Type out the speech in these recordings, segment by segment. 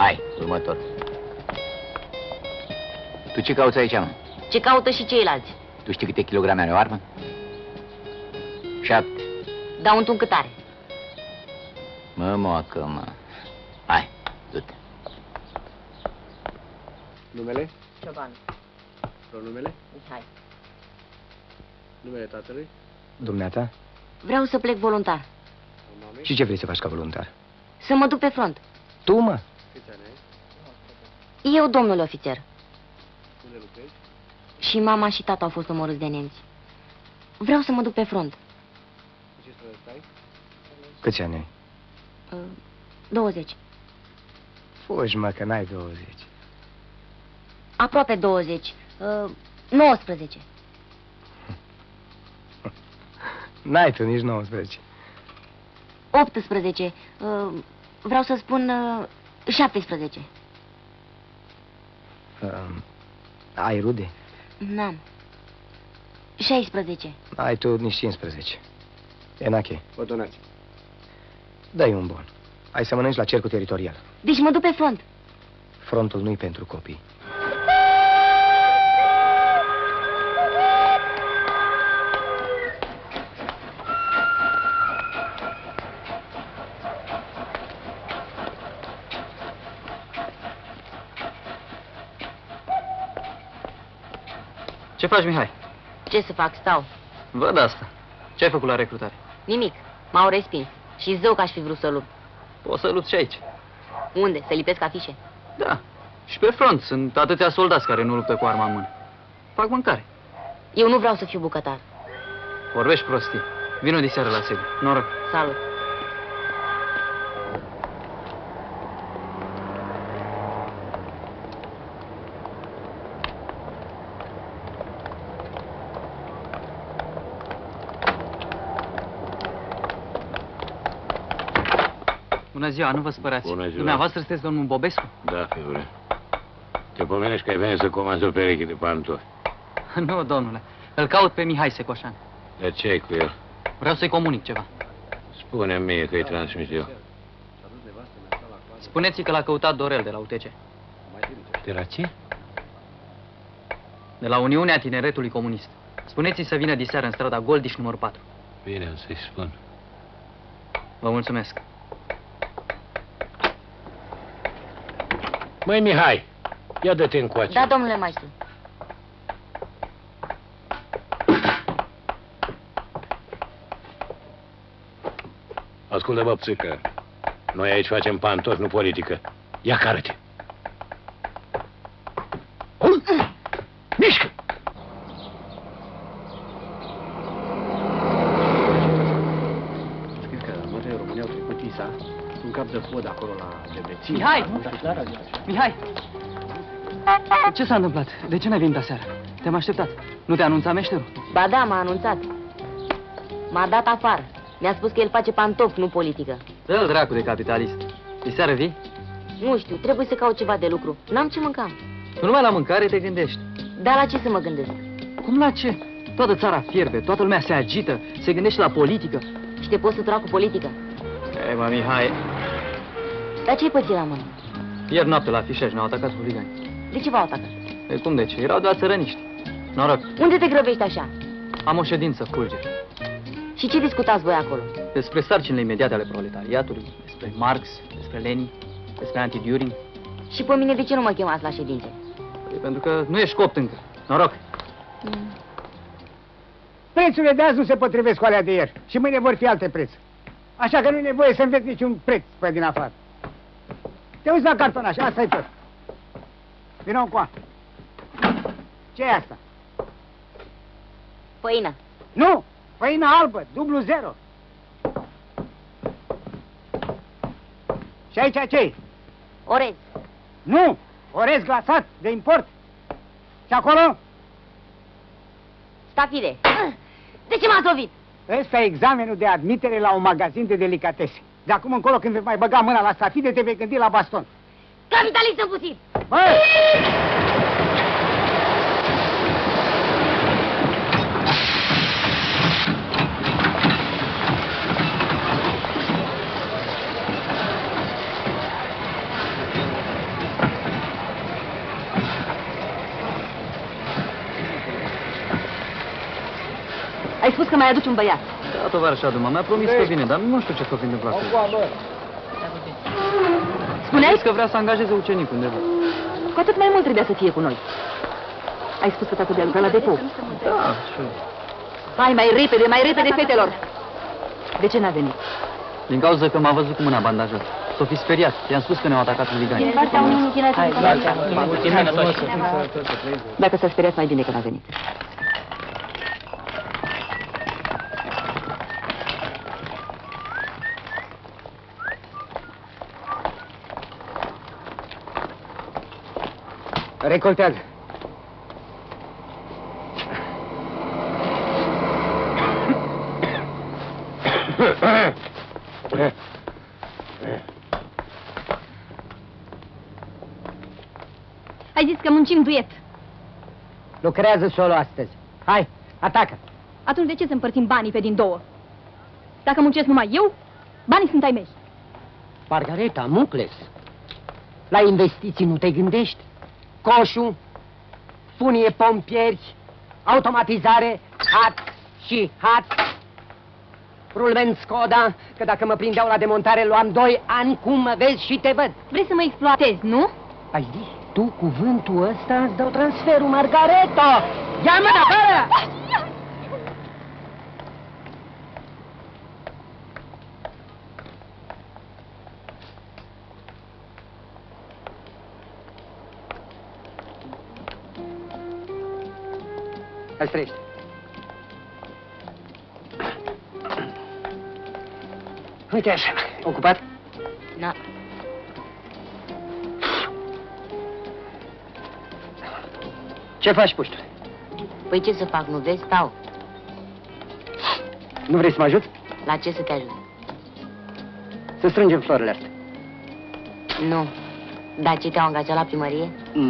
Hai, următor. Tu ce cauți aici, mă? Ce caută și ceilalți? Tu știi câte kilograme are o armă? 7. Dau un cât are. Mă, moacă, mă. Hai, du-te. Numele? Cioban. Pronumele? Mihai. Numele tatălui? Dumneata? Vreau să plec voluntar. Mamei? Și ce vrei să faci ca voluntar? Să mă duc pe front. Tu, mă? Câți ani ai? Eu, domnule ofițer. Unde lucrezi? Și mama și tata au fost omorâți de nemți. Vreau să mă duc pe front. În ce străzi stai? Câți ani ai? 20. Fugi, mă, că n-ai 20. Aproape 20. 19. N-ai tu nici 19. 18. Vreau să spun 17. Ai rude? N-am. 16. Ai tu nici 15. Enache, Vă donați. dai un bon. Ai să mănânci la cercul teritorial. Deci mă duc pe front. Frontul nu-i pentru copii. Ce faci, Mihai? Ce să fac? Stau. Văd asta. Ce ai făcut la recrutare? Nimic. M-au respins. Și zău că aș fi vrut să lupt. Poți să lupți și aici. Unde? Să lipesc afișe? Da. Și pe front sunt atâția soldați care nu luptă cu arma în mână. Fac mâncare. Eu nu vreau să fiu bucătar. Vorbești prostii. Vino diseară la sediu. Noroc. Salut. Bună ziua, nu vă spărați. Bună ziua. Dumneavoastră sunteți domnul Bobescu? Da, fiule. Te pomenești că ai venit să comanzi o pereche de pantofi. Nu, domnule. Îl caut pe Mihai Secoșan. De ce ai cu el? Vreau să-i comunic ceva. Spune-mi mie că-i transmis eu. Spuneți-i că l-a căutat Dorel de la UTC. De la ce? De la Uniunea Tineretului Comunist. Spuneți-i să vină diseară în strada Goldiș, numărul 4. Bine, am să-i spun. Vă mulțumesc. Măi, Mihai, ia dă-te încoace. Da, domnule maestru. Ascultă, băpțică. Noi aici facem pantofi, nu politică. Ia cară-te. Mișcă! Știți că mătăi români au trecut Tisa, un cap de pod acolo la Debrețin. Mihai! Mihai! Ce s-a întâmplat? De ce n-ai venit aseară? Te-am așteptat. Nu te-a anunțat meșterul? Ba da, m-a anunțat. M-a dat afară. Mi-a spus că el face pantofi, nu politică. Dă-l dracu de capitalist. Diseară vii? Nu știu, trebuie să caut ceva de lucru. N-am ce mânca. Tu numai la mâncare te gândești. Dar la ce să mă gândesc? Cum la ce? Toată țara fierbe, toată lumea se agită, se gândește la politică. Și te poți sătura cu politică. Ei, mă, Mihai, Dar ce-ai pățit la mână? ieri noapte la Fișeș ne-au atacat huligani. De ce v-au atacat? E cum de ce? Erau doar țărăniști. Noroc, Unde te grăbești așa? am o ședință, Fulger. Și ce discutați voi acolo? Despre sarcinile imediate ale proletariatului, despre Marx, despre Lenin, despre anti-Düring. Și pe mine de ce nu mă chemați la ședințe? E pentru că nu ești copt încă. Noroc. Prețurile de azi nu se potrivesc cu alea de ieri și mâine vor fi alte prețuri. Așa că nu e nevoie să înveți niciun preț pe din afară. Te uiți la cartonaș, asta e tot. Vino încoa. Ce e asta? Făină. Nu! Făină albă, dublu zero. Și aici ce-i? Orez. Nu! Orez glasat, de import. Și acolo? Stafide. De ce m-ați lovit? Ăsta e examenul de admitere la un magazin de delicatese. De acum încolo, când vei mai băga mâna la stafide, te vei gândi la baston. Capitalist împuțit! Bă! Ai spus că mai aduci un băiat. Da, tovarășa Duma, mi-a promis că vine, dar nu știu ce s-a întâmplat. Spuneai? Zis că vrea să angajeze ucenic undeva. Cu atât mai mult trebuia să fie cu noi. Ai spus că tatăl de-a lucrat la depou. Da, și... Hai, mai repede, fetelor! De ce n-a venit? Din cauza că m-a văzut cu mâna bandajată. S-o fi speriat. I-am spus că ne-au atacat huligani. Din partea unui Dacă s-a speriat, mai bine că n-a venit. Recoltează. Ai zis că muncim duet. Lucrează solo astăzi. Hai, atacă. Atunci de ce să împărțim banii pe din două? Dacă muncesc numai eu, banii sunt ai mei. Margareta, Mucles, la investiții nu te gândești? Coșul, funie pompieri, automatizare, hat, rulment Skoda, că dacă mă prindeau la demontare luam 2 ani, cum mă vezi și te văd. Vrei să mă exploatezi, nu? Ai zis tu cuvântul ăsta, îți dau transferul, Margareta! Ia mâna, afară! Îl strește. Uite așa, ocupat? Da. Ce faci, puștule? Păi ce să fac, nu vezi? Stau. Nu vrei să mă ajuți? La ce să te ajut? Să strângem florile astea. Nu. Dar ce te-au angajat la primărie?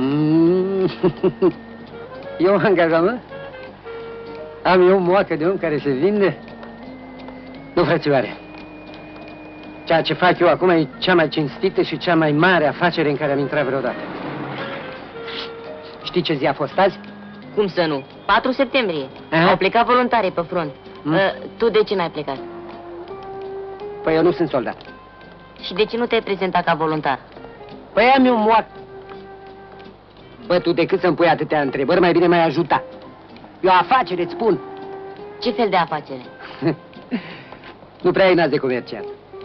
Eu angajament? Am eu moacă de om care se vinde? Nu, frățioare. Ceea ce fac eu acum e cea mai cinstită și cea mai mare afacere în care am intrat vreodată. Știi ce zi a fost azi? Cum să nu? 4 septembrie. Aha. Au plecat voluntarii pe front. Tu de ce n-ai plecat? Păi eu nu sunt soldat. Și de ce nu te-ai prezentat ca voluntar? Păi am eu moacă. Bă, tu decât să-mi pui atâtea întrebări, mai bine m-ai ajuta. E o afacere, îți spun. Ce fel de afacere? Nu prea ai nas de comerciant.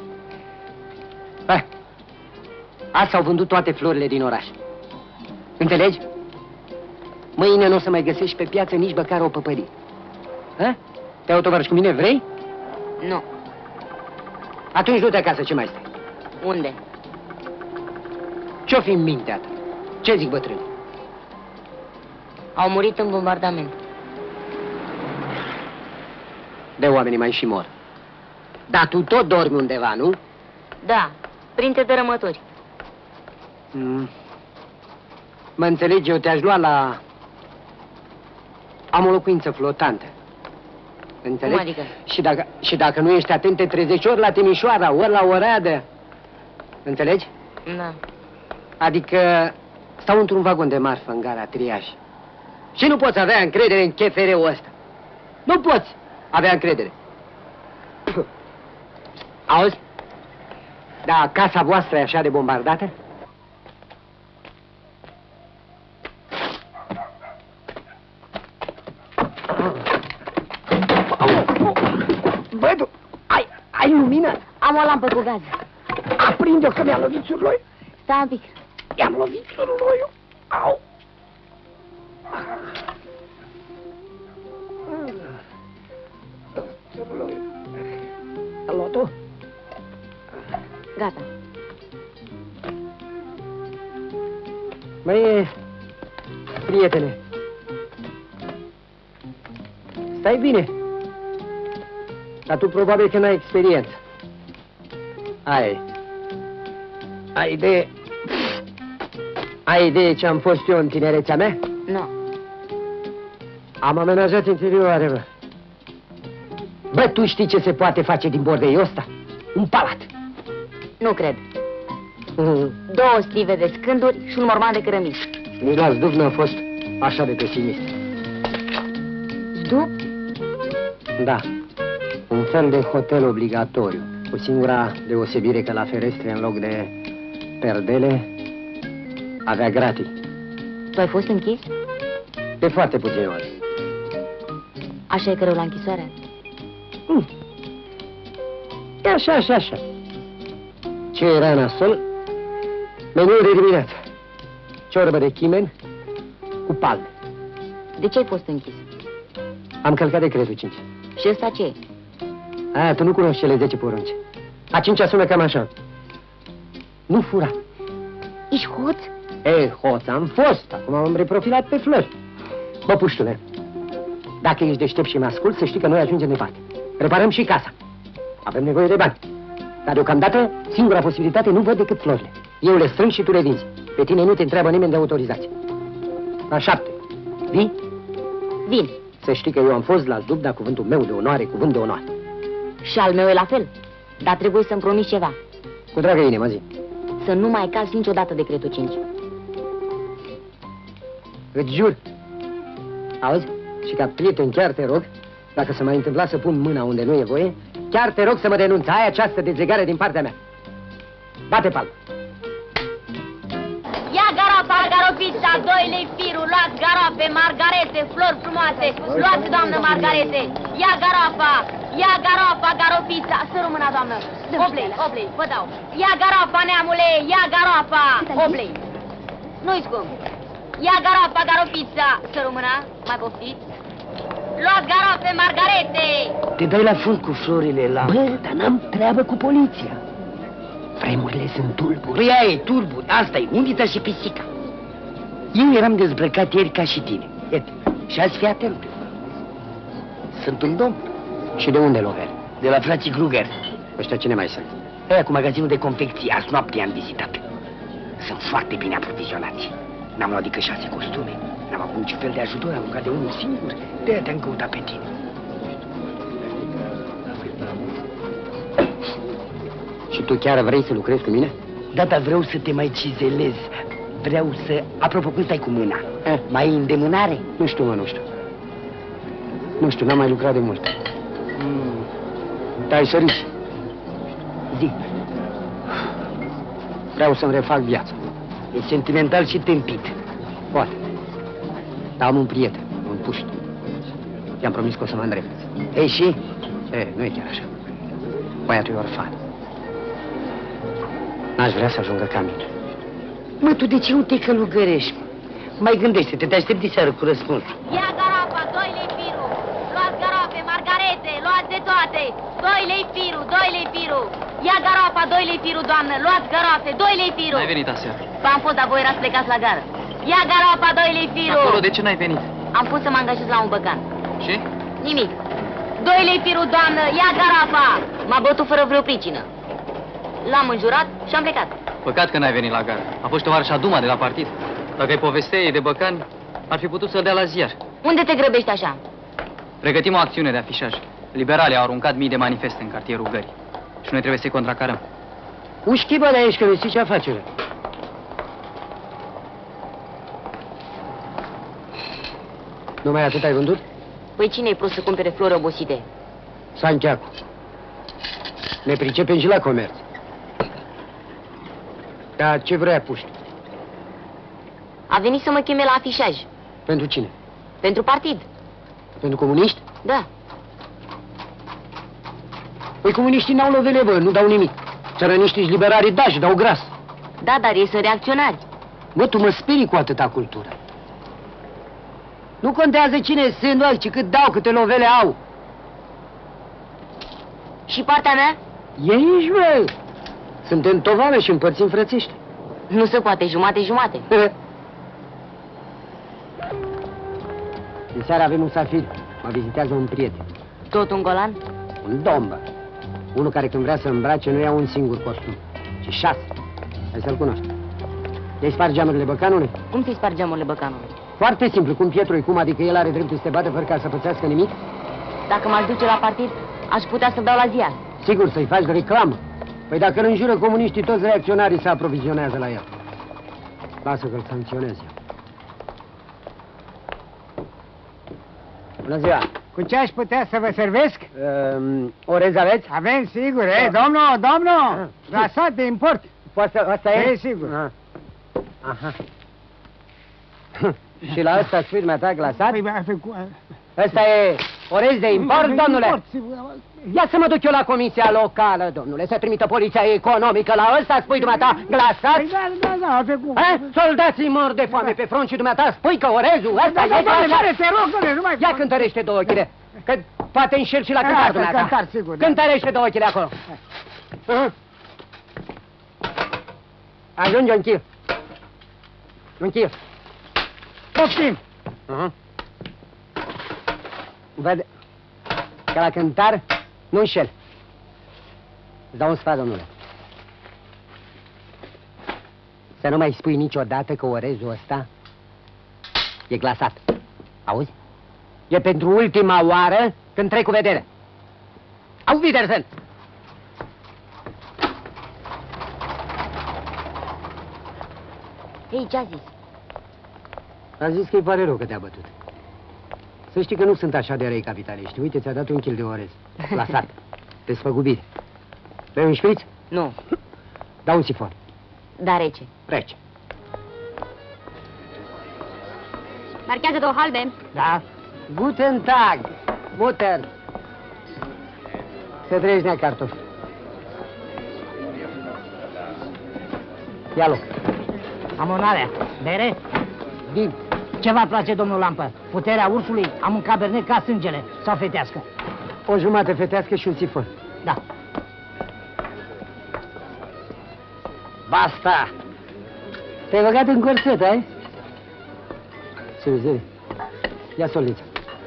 Azi s-au vândut toate florile din oraș. Înțelegi? Mâine nu o să mai găsești pe piață nici măcar o păpărie. Te-ai tovarăși cu mine, vrei? Nu. Atunci du-te acasă, ce mai stai? Unde? Ce-o fi în mintea ta? Ce zic bătrânii? Au murit în bombardament. De oamenii mai și mor. Dar tu tot dormi undeva, nu? Da, printre dărâmături. Mă înțelegi, eu te-aș lua la... Am o locuință flotantă. Înțelegi? Cum adică? Și dacă nu ești atent, te trezești ori la Timișoara, ori la Oradea. Înțelegi? Da. Adică stau într-un vagon de marfă în gara Triaș. Și nu poți avea încredere în chefereul ăsta. Nu poți avea încredere. Auzi? Da, casa voastră e așa de bombardată? Băi, tu, ai lumină? Am o lampă cu gaz. Aprinde-o că mi-a lovit surloi. Stai un pic. I-am lovit surloiul. Au. A luat-o? Gata. Măi, prietene, stai bine. Dar tu probabil că n-ai experiență. Ai idee ce am fost eu în tinerețea mea? Nu. Am amenajat interioare, bă. Bă, tu știi ce se poate face din bordeiul ăsta? Un palat. Nu cred. 2 stive de scânduri și un morman de cărămizi. Nici la Zdup n-a fost așa de pesimist. Zdup? Da. Un fel de hotel obligatoriu, cu singura deosebire că la ferestre, în loc de perdele, avea gratii. Tu ai fost închis? De foarte puține ori. Așa e că rău la închisoare? E așa, așa, așa. Ce era nasol? Meniul de dimineață. Ciorbă de chimen cu palme. De ce ai fost închis? Am călcat decretul 5. Și ăsta ce e? A, tu nu cunoști cele 10 porunci. A 5-a sună cam așa. Nu fura. Ești hoț? E, hoț am fost. Acum am reprofilat pe flori. Bă, puștule, dacă ești deștept și mă ascult, să știi că noi ajungem departe. Reparăm și casa. Avem nevoie de bani. Dar deocamdată, singura posibilitate nu văd decât florile. Eu le strâng și tu le vinzi. Pe tine nu te întreabă nimeni de autorizație. La 7. Vii? Vin. Să știi că eu am fost la Zdub, dar cuvântul meu de onoare, cuvânt de onoare. Și al meu e la fel. Dar trebuie să-mi promiți ceva. Cu dragă inimă, zi. Să nu mai calci niciodată decretul 5. Îți jur. Auzi? Și ca prieten chiar te rog, dacă se mai întâmpla să pun mâna unde nu e voie, chiar te rog să mă denunți. Ai această dezlegare din partea mea. Bate palma. Ia garofa, garofița, 2 lei firul, luați garofe, margarete, flori frumoase, luați, doamnă, margarete, ia garofa, garofița, să rămâna, doamnă, 8 lei, vă dau, ia garofa, neamule, ia garofa, 8 lei, nu-i scump, ia garofa, garofița, să rămâna, mai poftiți, luați garofe, margarete. Te dai la fund cu florile la... Bă, dar n-am treabă cu poliția. Vremurile sunt tulburi. Păi aia e tulburi, asta e undița și pisica. Eu eram dezbrăcat ieri ca și tine. Iată, și azi fii atent. Sunt un domn. Și de unde loveri? De la frații Kruger. Ăștia cine mai sunt? Aia cu magazinul de confecții, azi noapte am vizitat. Sunt foarte bine aprovizionați. N-am luat decât 6 costume. N-am avut niciun fel de ajutor, am mâncat de unul singur. De-aia te-am căutat pe tine. Și tu chiar vrei să lucrezi cu mine? Da, dar vreau să te mai cizelez. Vreau să... Apropo, cum stai cu mâna? Mai ai îndemânare? Nu știu, mă, nu știu. Nu știu, n-am mai lucrat de mult. Te-ai sărit. Zi. Vreau să-mi refac viața. E sentimental și tâmpit. Poate. Dar am un prieten, un puști. I-am promis că o să mă îndrept. Ei, și? Nu e chiar așa. Băiatul e orfan. N-aș vrea să ajungă ca mine. Mă, tu de ce nu te călugărești? Mai gândește-te, te aștept de seară cu răspunsul. Ia garofa, 2 lei firul, luați garofe, margarete, luați de toate, 2 lei firul, 2 lei firul. Ia garofa, 2 lei firul, doamnă, luați garofe, 2 lei firul. N-ai venit aseară. Am fost, dar voi erați plecați la gară. Ia garofa, 2 lei firul. Acolo, de ce n-ai venit? Am pus să mă angajez la un băcan. Și? Nimic. 2 lei firul, doamnă, ia garofa. M-a bătut fără vreo pricină. L-am înjurat și am plecat. Păcat că n-ai venit la gară. A fost tovarășa Duma de la partid. Dacă îi povesteai de băcani, ar fi putut să-l dea la ziar. Unde te grăbești așa? Pregătim o acțiune de afișaj. Liberalii au aruncat mii de manifeste în cartierul Gării. Și noi trebuie să-i contracarăm. Ușchi, bă, de aici, că nu știi ce afacere. Numai atât ai vândut? Păi cine e prost să cumpere flori obosite? Santiago. Ne pricepem și la comerț. Dar ce vrea puști? A venit să mă cheme la afișaj. Pentru cine? Pentru partid. Pentru comuniști? Da. Păi comuniștii n-au lovele, bă, nu dau nimic. Țărăniștii-și liberali, da, și dau gras. Da, dar ei sunt reacționari. Bă, tu mă sperii cu atâta cultură. Nu contează cine sunt, ci cât dau, câte lovele au. Și partea mea? Ești, bă! Suntem tovane și împărțim frățește. Nu se poate, jumate-jumate. În seara avem un safir. Mă vizitează un prieten. Tot un golan? Un dombă. Unul care când vrea să îmbrace nu ia un singur costum, ci 6. Hai să-l cunoști. I-ai spart geamurile băcanului? Cum să-i spargi geamurile băcanului? Foarte simplu. Cum Pietru-i cum, adică el are dreptul să te bată fără ca să pățească nimic? Dacă m-aș duce la partid, aș putea să-l dau la ziar. Sigur, să-i faci reclamă. Păi dacă îl înjură comuniștii, toți reacționarii se aprovizionează la el. Lasă că-l sancționez eu. Bună ziua! Cu ce aș putea să vă servesc? Orez aveți? Avem, sigur, domnul! Glasat de import. Asta e? E, sigur. Aha. Și la ăsta spui dumneata glasat? Ăsta e orez de import, domnule? Ia să mă duc eu la comisia locală, domnule, să trimită poliția economică la ăsta, spui dumneata glasat? Da, Soldații mor de foame pe front și dumneata spui că orezul ăsta e glasat? te rog, domnule, nu mai... Ia cântărește două chile, că poate înșel și la cântar dumneata. Cântar, sigur. Cântărește două chile acolo. Ajunge un chil. Un chil. Poftim! Văd că la cântar nu înșel. Îți dau un sfat, domnule. Să nu mai spui niciodată că orezul ăsta e glasat. Auzi? E pentru ultima oară când trec cu vedere. Auf Wiedersehen! Ei, ce-a zis? A zis că îi pare rău că te-a bătut. Să știi că nu sunt așa de răi capitaliști. Uite, ți-a dat un kil de orez. Glasat. Desfăgubit. Vrei un șpriț? Nu. Dau un sifon. Da, rece. Rece. Marchează 2 halbe. Da? Guten Tag! Butter! Să treci nea cartofi. Ia loc. Am onoarea. Bere? Vin. Ce v-ar place, domnul Lampă? Puterea ursului? Am un cabernet ca sângele. Sau fetească? O jumătate fetească și un sifon. Da. Basta! Te-ai băgat în corset, ai? Scuze. Ia solița.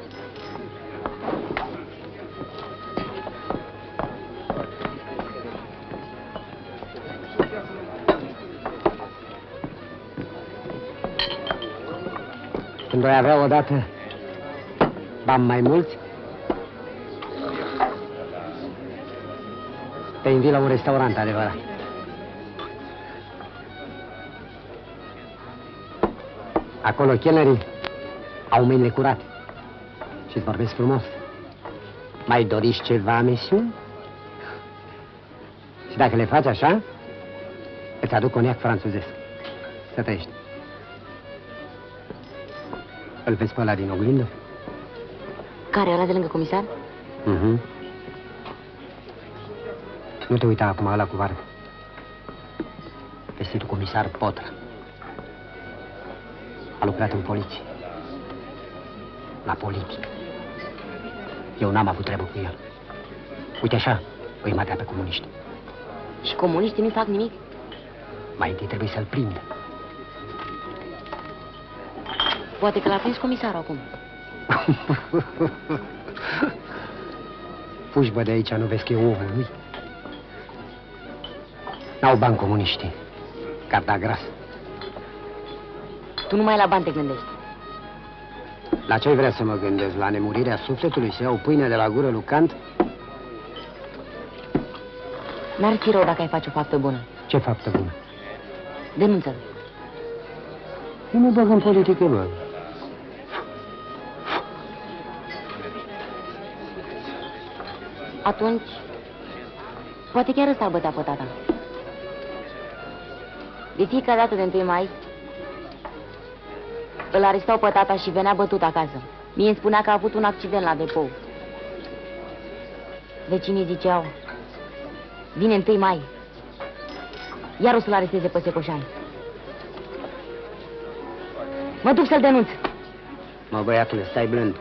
Când voi avea odată bani mai mulți, te invit la un restaurant adevărat. Acolo chelnerii au mâinile curate și îți vorbesc frumos. Mai doriți ceva, monsieur? Și dacă le faci așa, îți aduc coniac franțuzesc. Să trăiești. Îl vezi pe ăla din oglindă? Care, ăla de lângă comisar? Nu te uita acum, ăla cu vară. Vestitul comisar Potră. A lucrat în poliție. La politică. Eu n-am avut treabă cu el. Uite așa, îi matea pe comuniști. Și comuniștii nu fac nimic? Mai întâi trebuie să-l prindă. Poate că l-a prins comisarul acum. Fugi, bă, de aici, nu vezi că e omul lui? N-au bani comuniștii. Carta gras. Tu numai la bani te gândești. La ce vrea să mă gândesc? La nemurirea sufletului? Să iau pâine de la gură lui Kant? N-ar fi rău dacă ai face o faptă bună. Ce faptă bună? Denunță-l. Nu mă bag în politică, bă. Atunci, poate chiar ăsta îl bătea pe tata. De fiecare dată de 1 mai, îl arestau pe tata și venea bătut acasă. Mie îmi spunea că a avut un accident la depou. Vecinii ziceau, vine 1 mai, iar o să-l aresteze pe Secoșani. Mă duc să-l denunț. Mă, băiatule, stai blând.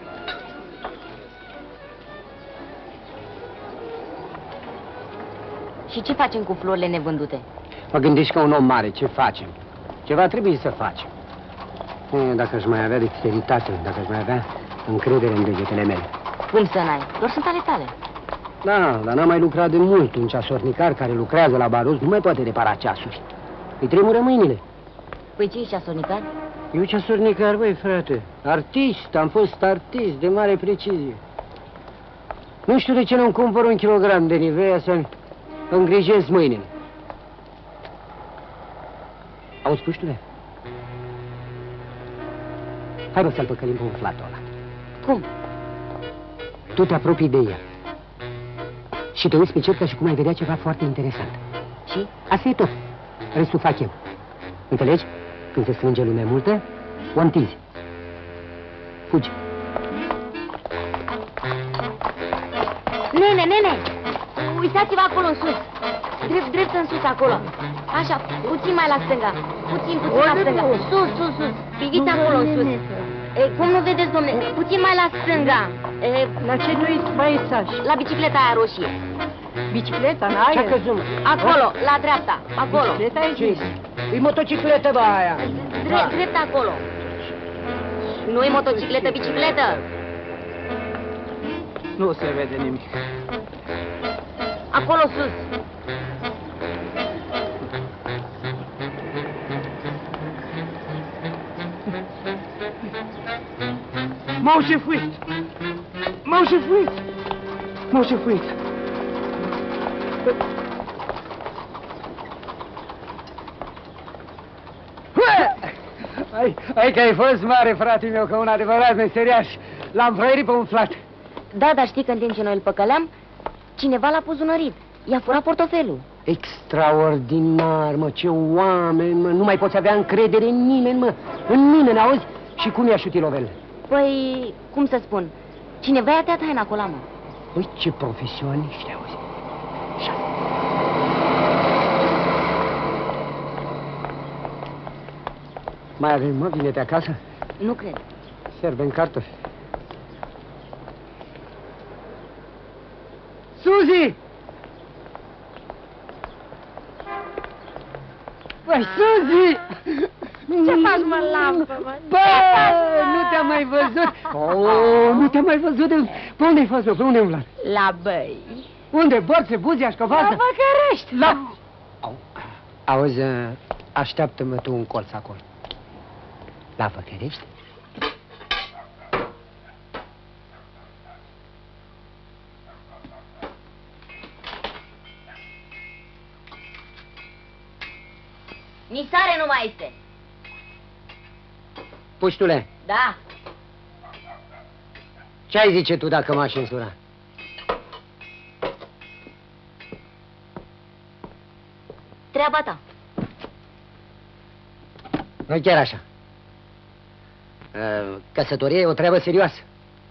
Și ce facem cu florile nevândute? Mă gândești ca un om mare, ce facem? Ceva trebuie să facem. Dacă aș mai avea dexteritate, dacă aș mai avea încredere în degetele mele. Cum să n-ai? Doar sunt ale tale. Da, dar n-am mai lucrat de mult. Un ceasornicar care lucrează la baruz nu mai poate repara ceasuri. Îi tremură mâinile. Păi ce ești ceasornicar? Eu ceasornicar, băi, frate. Artist, am fost artist de mare precizie. Nu știu de ce nu-mi cumpăr 1 kilogram de Nivea să-mi îngrijesc mâinile. Auzi, puștule? Hai, bă, să-l păcălim pe umflatul ăla. Cum? tu te apropii de ea și te uiți pe cer ca și cum ai vedea ceva foarte interesant. Și asta e tot. Restul fac eu. Înțelegi? Când se strânge lumea multă, o întinzi. Fugi. Nene! Uitați-vă acolo în sus. Drept în sus acolo. Așa, puțin mai la stânga. Puțin la stânga. Sus. Priviți acolo în sus. Cum nu vedeți, domnule? Puțin mai la stânga. La ce nu-i mesaj? La bicicleta aia roșie. Bicicleta, n-ai? Ce-a căzut? Acolo, la dreapta. Acolo. Bicicleta e zis. E motocicletă, bă, aia. Drept acolo. Nu-i motocicletă, bicicletă. Nu se vede nimic. Acolo sus. M-au șefuit! Hai că ai fost mare, frate meu, că un adevărat meseriaș. L-am frăierit pe un flat. Da, dar știi că în timp ce noi îl păcăleam, cineva l-a puzunărit. I-a furat portofelul. Extraordinar, mă, ce oameni, mă. Nu mai poți avea încredere în nimeni, mă. În nimeni, auzi? Și cum i-a șutit lovele? Păi, cum să spun, cineva i-a tăiat haina acolo, mă. Păi, ce profesioniști, auzi? Mai avem, mă, vine pe acasă? Nu cred. Serbe cartofi. Suzi! Băi, Suzi! Ce faci, mă, lampă, mă? Bă, nu te-am mai văzut! Oh, nu te-am mai văzut! Pe unde ai fost, mă? Pe unde ai umblat? La băi. Unde? Bărțe, Buzia, Școvază? La Băcărești. La... Auzi, așteaptă-mă tu un colț acolo. La Făcărești? Nisare nu mai este. Puștule, Da. ce ai zice tu dacă m-aș însura? Treaba ta. Nu chiar așa. Căsătoria e o treabă serioasă.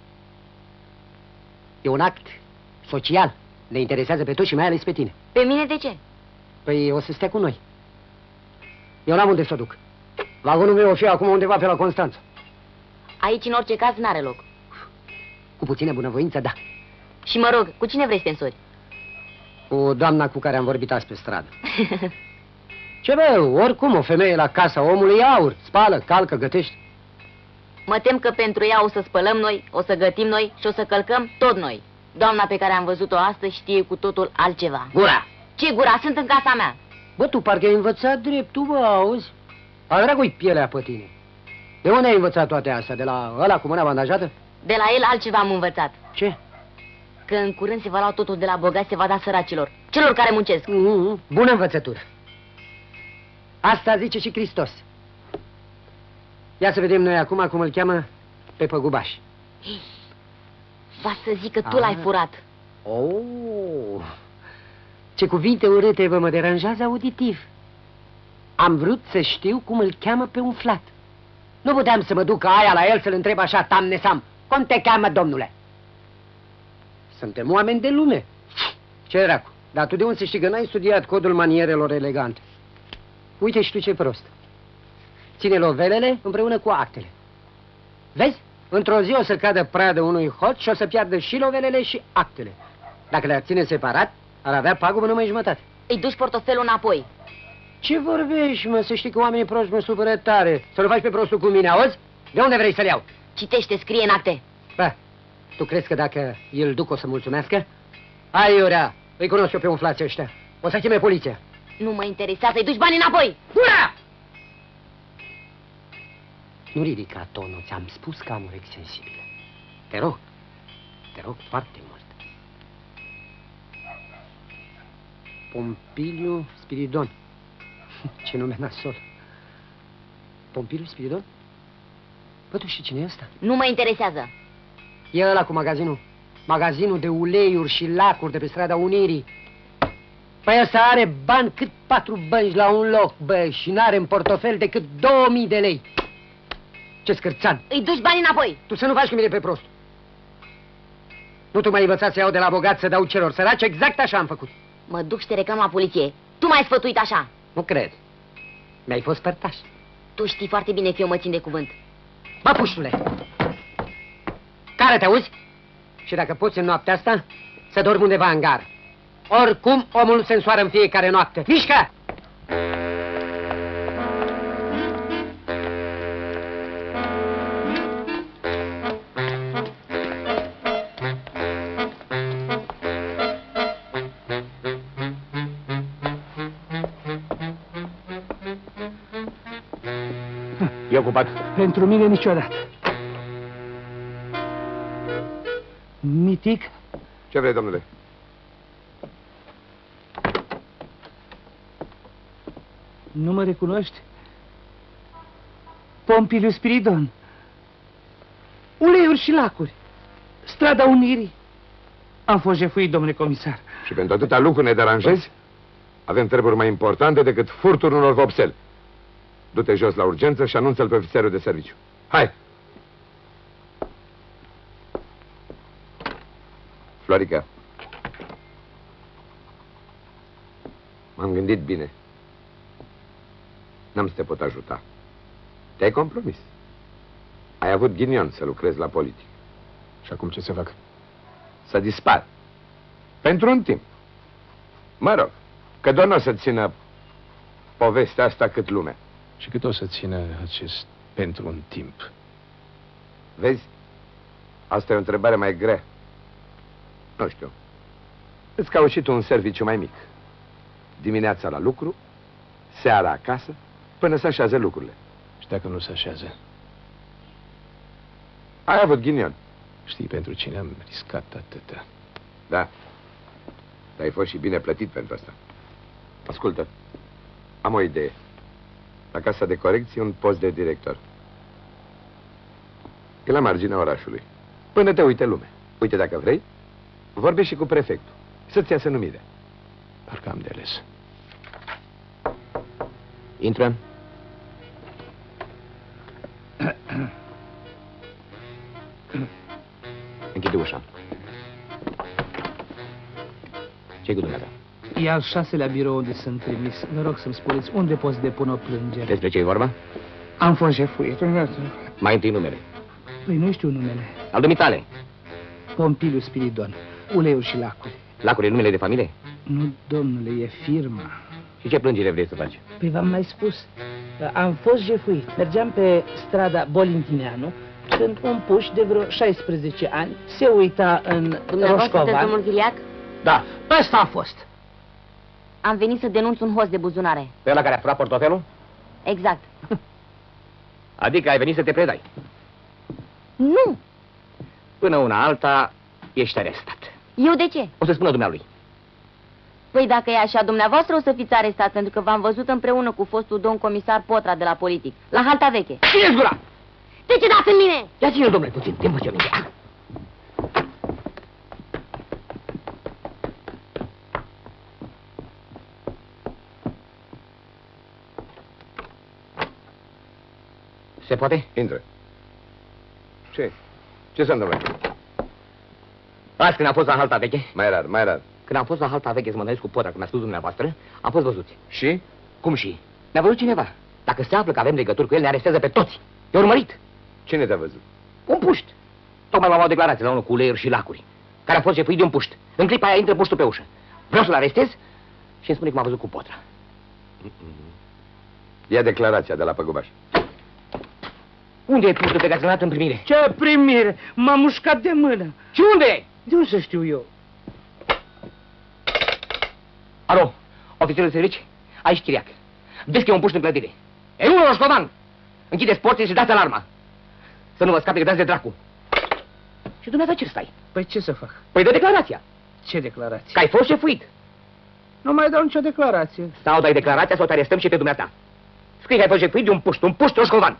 E un act social. Ne interesează pe toți și mai ales pe tine. Pe mine de ce? Păi o să stea cu noi. Eu n-am unde să o duc. Vagonul meu o fi acum undeva pe la Constanța. Aici, în orice caz, n-are loc. Cu puțină bunăvoință, da. Și mă rog, cu cine vrei să te însori? Cu doamna cu care am vorbit azi pe stradă. Ce bă, oricum, o femeie la casa omului e aur. Spală, calcă, gătește. Mă tem că pentru ea o să spălăm noi, o să gătim noi și o să călcăm tot noi. Doamna pe care am văzut-o astăzi știe cu totul altceva. Gura! Ce gura? Sunt în casa mea. Bă, tu parcă ai învățat dreptul, bă, auzi? A dragui pielea pe tine. De unde ai învățat toate astea? De la ăla cu mâna bandajată? De la el altceva am învățat. Ce? Că în curând se va lua totul de la bogați, se va da săracilor, celor care muncesc. Bună învățătură. Asta zice și Hristos. Ia să vedem noi acum cum îl cheamă pe păgubaș. Va să zic că tu l-ai furat. Oh, ce cuvinte urâte, bă, mă deranjează auditiv. Am vrut să știu cum îl cheamă pe un flat. Nu puteam să mă duc aia la el să-l întreb așa, tam-nesam. Cum te cheamă, domnule? Suntem oameni de lume. Ce dracu? Dar tu de unde să știi că n-ai studiat codul manierelor elegante? Uite și tu ce prost. Ține lovelele împreună cu actele. Vezi? Într-o zi o să cadă pradă unui hoț și o să piardă și lovelele și actele. Dacă le-ar ține separat, ar avea pagubă numai jumătate. Îi duci portofelul înapoi. Ce vorbești, mă? Să știi că oamenii proști mă supără tare. Să-l faci pe prostul cu mine, auzi? De unde vrei să-l iau? Citește, scrie în acte. Bă, tu crezi că dacă îl duc o să mulțumească? Hai, Iurea, îi cunosc eu pe umflații ăștia. O să cheme poliția. Nu mă interesează, îi duci banii înapoi. Ura! Nu ridica tonul, ți-am spus că am urechi sensibile. Te rog foarte mult. Pompiliu Spiridon. Ce nume nasol. Pompiliu Spiridon? Bă, tu știi cine e ăsta? Nu mă interesează. E ăla cu magazinul. magazinul de uleiuri și lacuri de pe strada Unirii. Păi ăsta are bani cât 4 bănci la un loc, bă, și n-are în portofel decât 2000 de lei. Ce scârțan! Îi duci banii înapoi. Tu să nu faci cu mine pe prost. Nu tu m-ai învățat să iau de la bogat să dau celor săraci? Exact așa am făcut. Mă duc și te reclam la poliție. Tu m-ai sfătuit așa. Nu cred. Mi-ai fost părtaș. Tu știi foarte bine că eu mă țin de cuvânt. Bă, puștule! Care te auzi? Și dacă poți în noaptea asta, să dormi undeva în gar. Oricum, omul se însoară în fiecare noapte. Mișcă! E ocupat. Pentru mine niciodată. Mitic, Ce vrei, domnule? nu mă recunoști? Pompiliu Spiridon. Uleiuri și lacuri. Strada Unirii. Am fost jefuit, domnule comisar. Și pentru atâta lucru ne deranjezi? Avem treburi mai importante decât furtul unor vopseli. Du-te jos la urgență și anunță-l pe ofițerul de serviciu. Hai! Florica, m-am gândit bine. N-am să te pot ajuta. Te-ai compromis. Ai avut ghinion să lucrezi la politică. Și acum ce să fac? Să dispar. Pentru un timp. Mă rog, că doar nu o să țină povestea asta cât lumea. Și cât o să țină acest pentru un timp? Vezi? Asta e o întrebare mai grea. Nu știu. Îți cauți și tu un serviciu mai mic. Dimineața la lucru, seara acasă, până se așează lucrurile. Și dacă nu se așează? Ai avut ghinion. Știi pentru cine am riscat atâta? Da. Dar ai fost și bine plătit pentru asta. Ascultă, am o idee. La casa de corecție un post de director. E la marginea orașului. Până te uite lume. Uite, dacă vrei, vorbești și cu prefectul. Să-ți iasă numirea. Parcă am de ales. Intră. Închide ușa. Ce-i cu dumneata? E al 6-lea birou unde sunt trimis. Vă rog să-mi spuneți unde pot să depun o plângere. Despre ce e vorba? Am fost jefuit. Mai întâi numele. Păi nu știu numele. Al dumitale. Pompiliu Spiridon. Uleiuri și lacuri. Lacul e numele de familie? Nu, domnule, e firma. Și ce plângere vrei să faci? Păi v-am mai spus. Am fost jefuit. Mergeam pe strada Bolintineanu când un puș de vreo 16 ani se uita în Dumneavoastră sunteți Roșcovan. domnul Chiriac? Da. Ăsta a fost. Am venit să denunț un host de buzunare. Pe ăla care a furat portofelul? Exact. Adică ai venit să te predai. Nu! Până una alta, ești arestat. Eu de ce? O să spună dumnealui. Păi dacă e așa, dumneavoastră o să fiți arestat, pentru că v-am văzut împreună cu fostul domn comisar Potra de la politic, la halta veche. Ține-ți gura! De ce dați în mine? Ia ține-l, domnule, puțin. Te învăț eu minte. Se poate? Intră. Ce? Ce s-a întâmplat? Azi când am fost la halta veche, Mai rar, mai rar. când am fost la halta veche să mă întâlnesc cu Potra, cum mi-a spus dumneavoastră, am fost văzuți. Și? Cum și? Ne-a văzut cineva. Dacă se află că avem legături cu el, ne arestează pe toți. E urmărit. Cine te-a văzut? Un puști. Tocmai m-am luat declarație la unul cu uleiuri și lacuri, care a fost jefuit de un puști. În clipa aia intră puștul pe ușă. Vreau să-l arestez și îmi spune că m-a văzut cu Potra. Ia declarația de la Păgubaș. Unde e puștul pe care l-a dat în primire? Ce primire! M-a mușcat de mână. Și unde e? De unde să știu eu? Alo, ofițerul de servici? Aici Chiriac. Vezi că e un puști în clădire. E unul roșcovan. Închideți porții și dați alarma. Să nu vă scape că dați de dracu. Și dumneavoastră ce stai? Păi ce să fac? Păi dă declarația. Ce declarație? Că ai fost jefuit. Nu mai dau nicio declarație. Sau dai declarația sau te arestăm și pe dumneata. Scrie că ai fost jefuit de un puști roșcovan.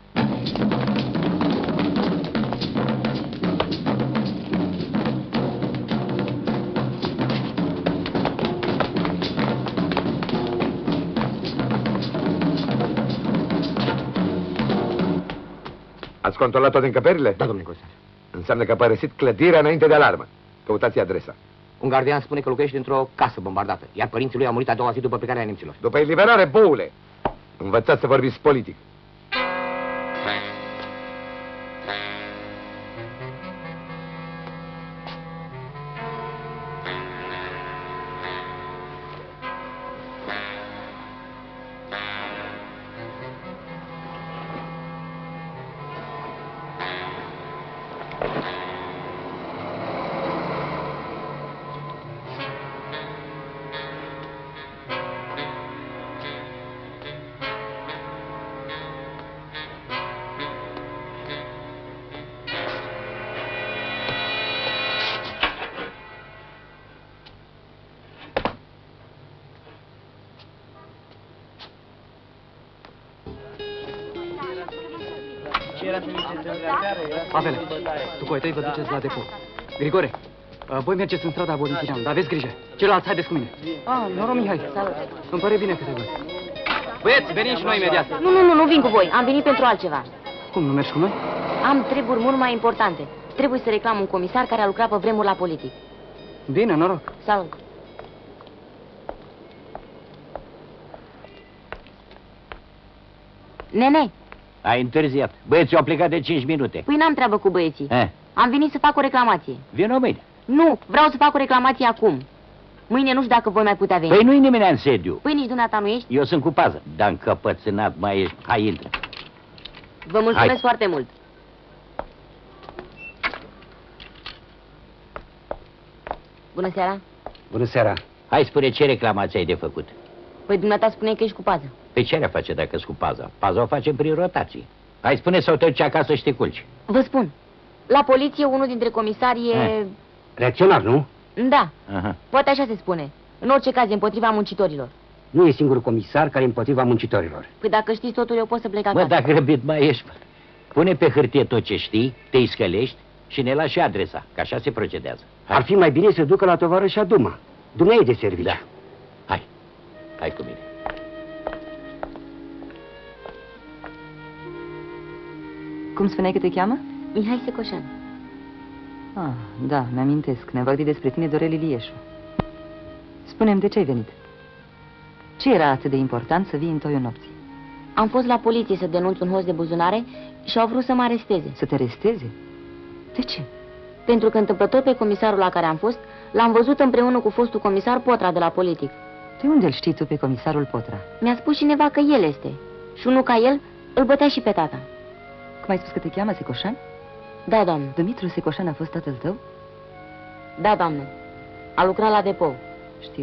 Ați controlat toate încăperile? Da, domnule comisar. Înseamnă că a părăsit clădirea înainte de alarmă. Căutați adresa. Un gardian spune că locuiește într-o casă bombardată, iar părinții lui au murit a doua zi după plecarea nemților. După eliberare, boule! Învățați să vorbiți politic. Pavele, tu cu ai tăi vă duceți la depo. Grigore, voi mergeți în strada Bolintineanu, dar aveți grijă. Ceilalți haideți cu mine. Noroc, Mihai. Salut. Îmi pare bine că te văd. Băieți, venim și noi imediat. Nu vin cu voi. Am venit pentru altceva. Cum, nu mergi cu noi? Am treburi mult mai importante. Trebuie să reclam un comisar care a lucrat pe vremuri la politic. Bine, noroc. Salut. Nene, Ai întârziat. Băieții au plecat de 5 minute. păi n-am treabă cu băieții. Am venit să fac o reclamație. Vino mâine. Nu, vreau să fac o reclamație acum. Mâine nu știu dacă voi mai putea veni. Păi nu-i nimeni în sediu. Păi nici dumneata nu ești? Eu sunt cu pază. Dar încăpățânat mai ești. Hai, intră. Vă mulțumesc foarte mult. Bună seara. Bună seara. Hai, spune ce reclamație ai de făcut. Păi dumneata spune că ești cu pază. Pe ce ar face dacă-s cu paza? Paza o facem prin rotații. Hai, spune sau te duci acasă și te culci. Vă spun. La poliție unul dintre comisari e... Reacționar, nu? Da, Aha. poate așa se spune. În orice caz e împotriva muncitorilor. Nu e singurul comisar care e împotriva muncitorilor. Păi dacă știți totul, eu pot să plec Bă, acasă. dacă grăbit mai ești, bă. Pune pe hârtie tot ce știi, te scălești și ne lași adresa, că așa se procedează. Hai. Ar fi mai bine să ducă la tovarășa Duma. Dumnezeu e de serviciu. Da. Hai. Hai cu mine. Cum spuneai că te cheamă? Mihai Secoșan. Ah, da, mi-amintesc. Ne-a vorbit despre tine Dorel Ilieșu. Spune-mi, de ce ai venit? Ce era atât de important să vii în toiul nopții? Am fost la poliție să denunț un hoț de buzunare și au vrut să mă aresteze. Să te aresteze? De ce? Pentru că întâmplător pe comisarul la care am fost, l-am văzut împreună cu fostul comisar Potra de la politic. De unde îl știi tu pe comisarul Potra? Mi-a spus cineva că el este. Și unul ca el îl bătea și pe tata. Cum ai spus că te cheamă Secoșan? Da, doamnă. Dumitru Secoșan a fost tatăl tău? Da, doamnă. A lucrat la depou. Știu.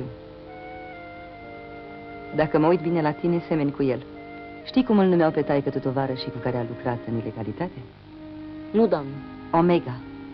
Dacă mă uit bine la tine, semeni cu el. Știi cum îl numeau pe taică-tu tovarășii cu care a lucrat în ilegalitate? Nu, doamnă. Omega.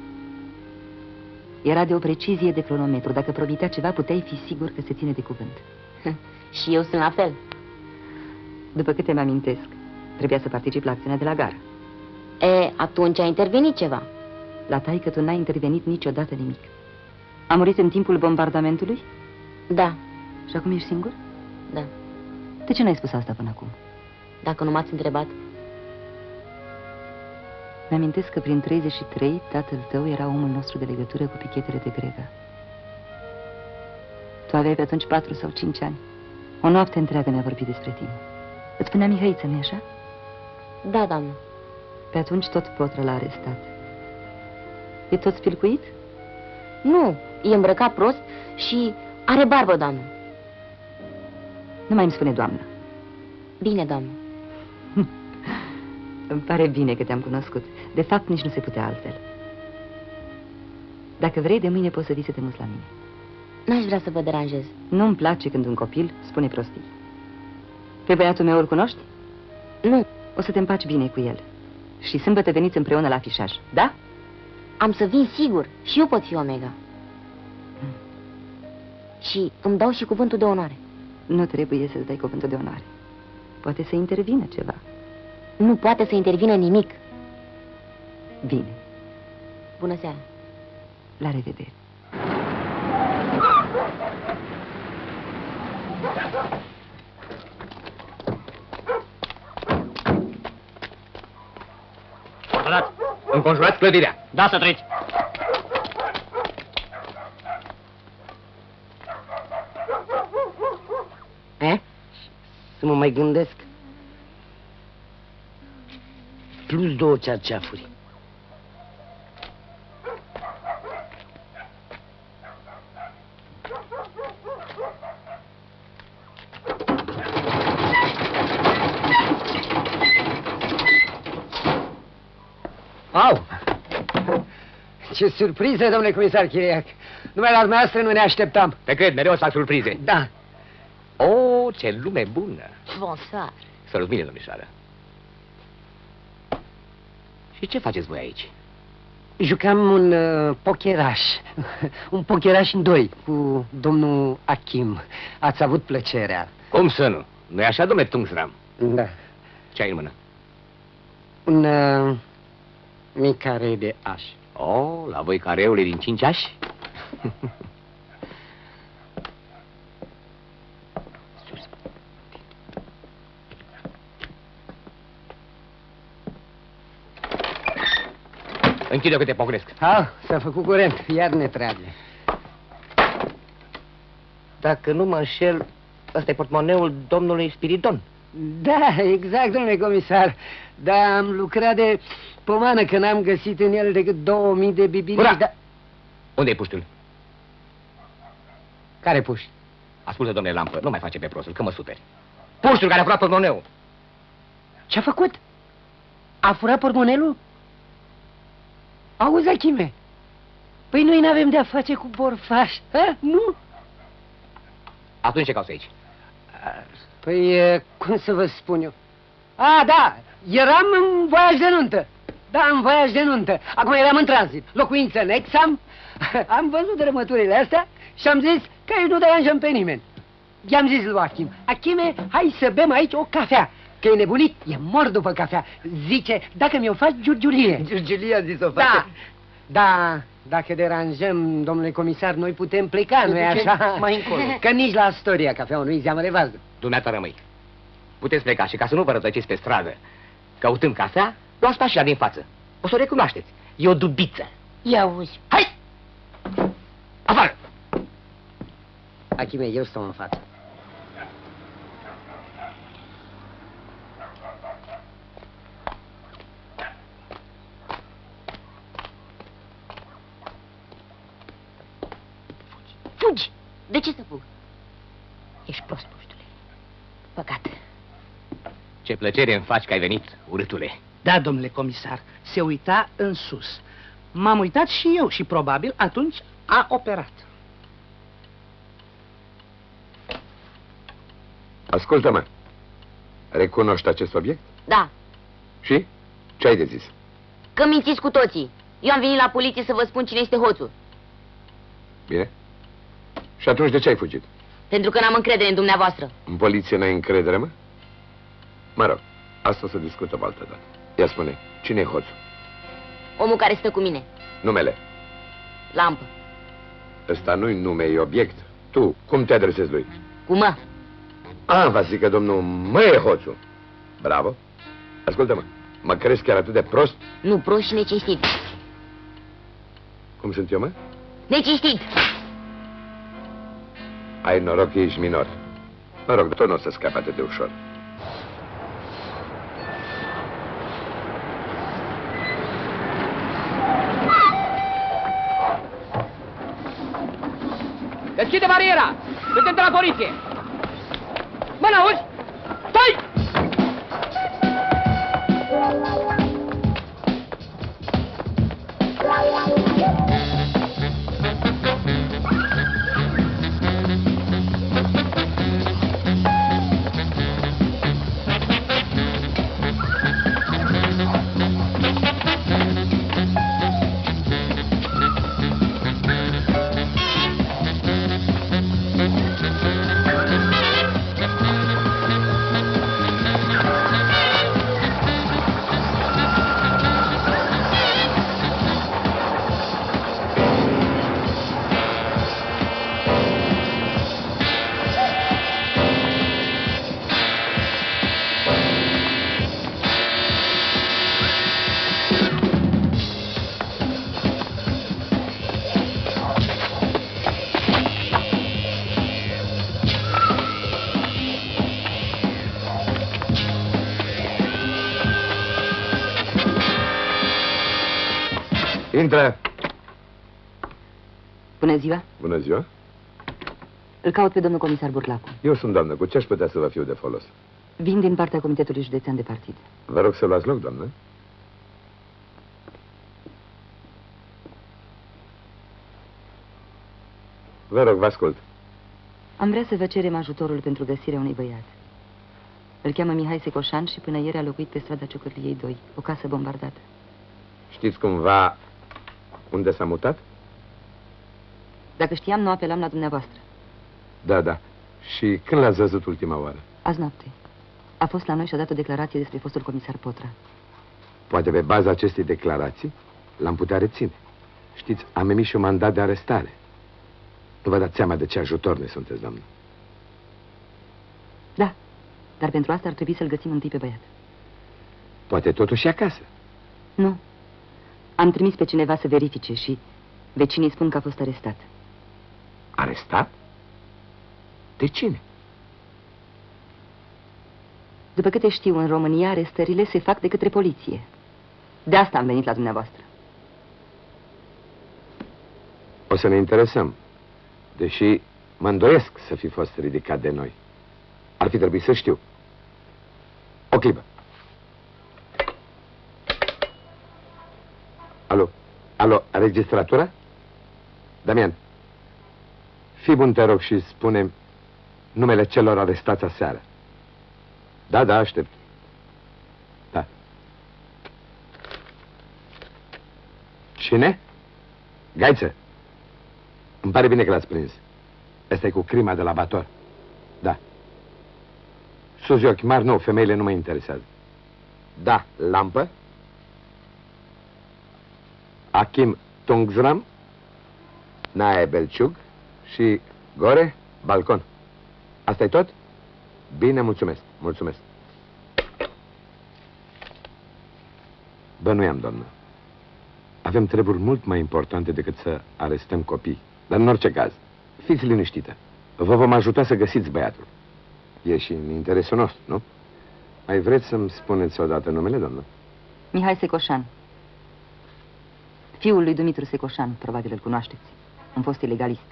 Era de o precizie de cronometru. Dacă promitea ceva, puteai fi sigur că se ține de cuvânt. Și eu sunt la fel. După câte mi-amintesc, trebuia să particip la acțiunea de la gară. Atunci a intervenit ceva. La taică-tu n-a intervenit niciodată nimic. A murit în timpul bombardamentului? Da. Și acum ești singur? Da. De ce n-ai spus asta până acum? Dacă nu m-ați întrebat. Mi-amintesc că prin 33, tatăl tău era omul nostru de legătură cu pichetele de grevă. Tu aveai pe atunci 4 sau 5 ani. O noapte întreagă mi-a vorbit despre tine. Îți spunea Mihăiță, nu-i așa? Da, doamnă. Pe atunci tot Potră l-a arestat. E tot spilcuit? Nu, e îmbrăcat prost și are barbă, doamnă. Nu mai îmi spune doamnă. Bine, doamnă. Îmi pare bine că te-am cunoscut. De fapt, nici nu se putea altfel. Dacă vrei, de mâine poți să vii să te muți la mine. N-aș vrea să vă deranjez. Nu-mi place când un copil spune prostii. Pe băiatul meu îl cunoști? Nu. O să te împaci bine cu el. Și sâmbătă veniți împreună la afișaj, da? Am să vin sigur. Și eu pot fi Omega. Și îmi dau și cuvântul de onoare. Nu trebuie să-ți dai cuvântul de onoare. Poate să intervină ceva. Nu poate să intervină nimic. Bine. Bună seara. La revedere. Soldați, înconjurați clădirea. Da, să treci. Să mă mai gândesc. Plus 2 cerceafuri. Au! Ce surpriză, domnule comisar Chiriac! Numai la dumneavoastră nu ne așteptam. Te cred, mereu să fac surprize. Da. O, ce lume bună! Bonsoir. Să-l bine, domnișoară. Și ce faceți voi aici? Jucam un pokeraș. Un pokeraș în 2 cu domnul Achim. Ați avut plăcerea. Cum să nu? Nu-i așa, domnule Tungsram? Da. Ce ai în mână? Un mic care de aș. Oh, la voi careule din 5 ași? Închide-o că te pocnesc. S-a făcut curent, iar ne trage. Dacă nu mă înșel, ăsta e portmoneul domnului Spiridon. Da, exact, domnule comisar. Dar am lucrat de pomană că n-am găsit în el decât 2000 de bibilii. Da... Unde-i puștiul? Care puști? Ascultă, domnule Lampă, nu mai face pe prostul, că mă superi. Puștiul care a furat portmoneul. Ce-a făcut? A furat portmonelul? Auzi, Achime, păi noi n-avem de-a face cu borfași, ha? Nu? Atunci ce cauți aici? Păi, cum să vă spun eu? Da, eram în voiaj de nuntă. Da, în voiaj de nuntă. Acum eram în tranzit, locuință în Exam. Am văzut rămăturile astea și am zis că aici nu deranjăm pe nimeni. I-am zis lui Achim, Achime, hai să bem aici o cafea. Că e nebunit, e mor după cafea. Zice, dacă mi-o faci giurgiulie. Giurgiulie a zis o face. Da, dacă deranjăm, domnule comisar, noi putem pleca, nu-i așa? Mai încolo. Că nici la Astoria cafeaua nu-i zeamă de varză. Dumneata rămâi. Puteți pleca și ca să nu vă rătăciți pe stradă, căutând cafea, luați mașina din față. O să o recunoașteți. E o dubiță. Ia uzi. Hai! Afară! Achime, eu stau în față. Fugi! De ce să fug? Ești prost, puștule. Păcat. Ce plăcere îmi faci că ai venit, urâtule. Da, domnule comisar, se uita în sus. M-am uitat și eu și probabil atunci a operat. Ascultă-mă. Recunoști acest obiect? Da. Și? Ce ai de zis? Că mințiți cu toții. Eu am venit la poliție să vă spun cine este hoțul. Bine. Și atunci de ce ai fugit? Pentru că n-am încredere în dumneavoastră. În poliție n-ai încredere, mă? Mă rog, asta o să discutăm altă dată. Ia spune, cine e hoțul? Omul care stă cu mine. Numele? Lampă. Ăsta nu-i nume, e obiect. Tu, cum te adresezi lui? Cu mă. Va zic că domnul mă e hoțul. Bravo. Ascultă-mă, mă crezi chiar atât de prost? Nu, prost și necinstit. Cum sunt eu, mă? Necinstit. Ai noroc că ești minor. Mă rog, tot nu o să scape atât de ușor. Deschide bariera! Suntem de la poliție! Mă, n-auzi? Stai! Intră! Bună ziua! Bună ziua! Îl caut pe domnul comisar Burlacu. Eu sunt, doamnă, cu ce aș putea să vă fiu de folos? Vin din partea Comitetului Județean de Partid. Vă rog să luați loc, doamnă. Vă rog, vă ascult. Am vrea să vă cerem ajutorul pentru găsirea unui băiat. Îl cheamă Mihai Secoșan și până ieri a locuit pe strada Ciocârliei 2, o casă bombardată. Știți cumva unde s-a mutat? Dacă știam, nu apelam la dumneavoastră. Da, da. Și când l-ați văzut ultima oară? Azi noapte. A fost la noi și a dat o declarație despre fostul comisar Potra. Poate pe baza acestei declarații l-am putea reține. Știți, am emis și un mandat de arestare. Nu vă dați seama de ce ajutor ne sunteți, doamnă. Da, dar pentru asta ar trebui să-l găsim întâi pe băiat. Poate totuși acasă. Nu. Am trimis pe cineva să verifice și vecinii spun că a fost arestat. Arestat? De cine? După câte știu, în România arestările se fac de către poliție. De asta am venit la dumneavoastră. O să ne interesăm. Deși mă îndoiesc să fi fost ridicat de noi. Ar fi trebuit să știu. O clipă. Alo? Alo, registratura? Damian, fii bun, te rog, și spune numele celor arestați aseară. Da, da, aștept. Da. Cine? Gaiță. Îmi pare bine că l-ați prins. Asta e cu crima de la Bator. Da. Suzi ochi mari, nu, femeile nu mă interesează. Da, lampă. Achim Tungzram, Nae Belciug și Gore, balcon. Asta e tot? Bine, mulțumesc, mulțumesc. Bănuiam, doamnă. Avem treburi mult mai importante decât să arestăm copii. Dar în orice caz, fiți liniștită. Vă vom ajuta să găsiți băiatul. E și în interesul nostru, nu? Mai vreți să-mi spuneți odată numele, doamnă? Mihai Secoșan. Fiul lui Dumitru Secoșan, probabil îl cunoașteți. Un fost ilegalist.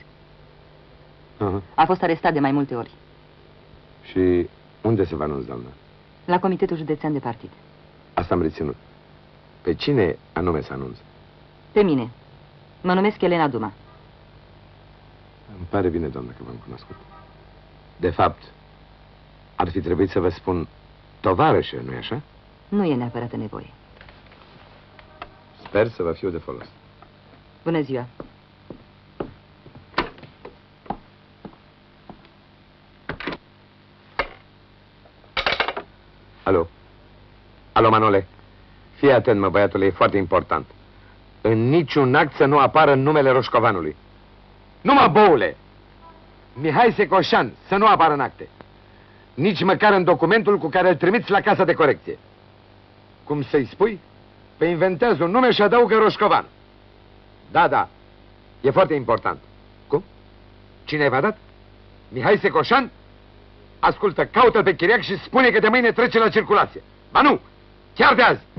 A fost arestat de mai multe ori. Și unde se va anunța, doamnă? La Comitetul Județean de Partid. Asta am reținut. Pe cine anume să anunță? Pe mine. Mă numesc Elena Duma. Îmi pare bine, doamnă, că v-am cunoscut. De fapt, ar fi trebuit să vă spun tovarășe, nu-i așa? Nu e neapărat nevoie. Sper să vă fiu de folos. Bună ziua. Alo? Alo, Manole? Fii atent, mă, băiatule, e foarte important. În niciun act să nu apară numele Roșcovanului. Numai, boule! Mihai Secoșan, să nu apară în acte. Nici măcar în documentul cu care îl trimiți la casa de corecție. Cum să-i spui? Pe inventează un nume și adaugă Roșcovan. Da, da. E foarte important. Cum? Cine v-a dat? Mihai Secoșan? Ascultă, caută-l pe chiriac și spune că de mâine trece la circulație. Ba nu! Chiar de azi!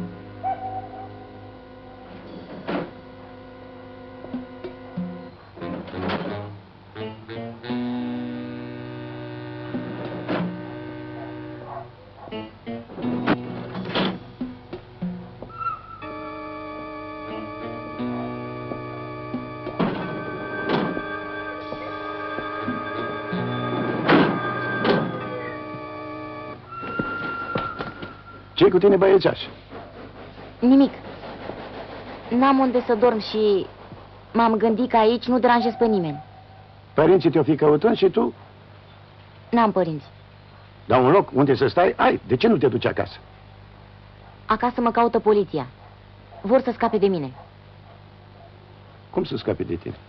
Ce-i cu tine, băiețaș? Nimic. N-am unde să dorm și m-am gândit că aici nu deranjez pe nimeni. Părinții te-o fi căutând și tu? N-am părinți. Dar un loc unde să stai, ai. De ce nu te duci acasă? Acasă mă caută poliția. Vor să scape de mine. Cum să scape de tine?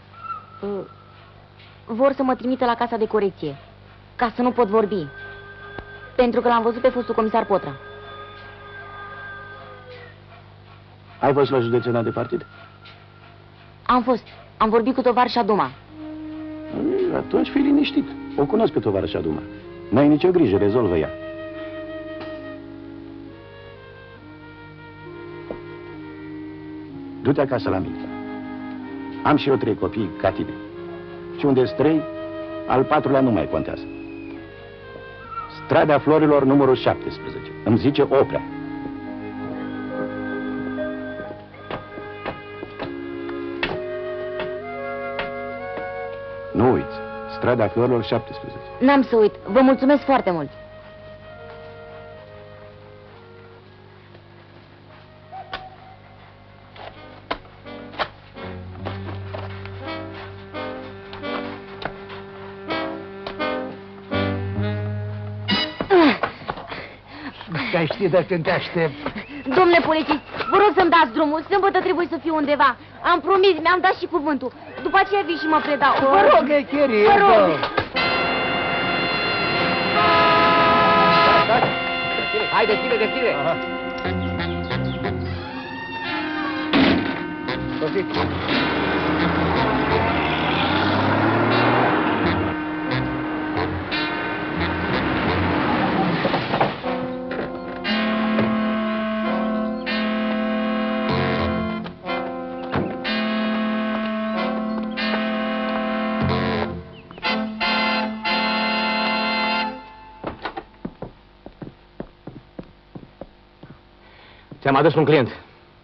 Vor să mă trimită la casa de corecție, ca să nu pot vorbi. Pentru că l-am văzut pe fostul comisar Potra. Ai fost la județeana de partid? Am fost. Am vorbit cu tovarășa Duma. Atunci fii liniștit. O cunosc pe tovarășa Duma. N-ai nicio grijă, rezolvă ea. Du-te acasă la mine. Am și eu 3 copii ca tine. Și unde-s 3, al 4-lea nu mai contează. Strada Florilor, numărul 17. Îmi zice Oprea. Nu uiți. Strada Florilor 17. N-am să uit. Vă mulțumesc foarte mult. Te-ai ști de când te aștept. Domnule polițist, vă rog să-mi dați drumul. Sâmbătă trebuie să fiu undeva. Am promis, mi-am dat și cuvântul. După aceea vin și mă predau. Vă rog, vă rog. Hai, deschide, deschide! Ți-am adus un client.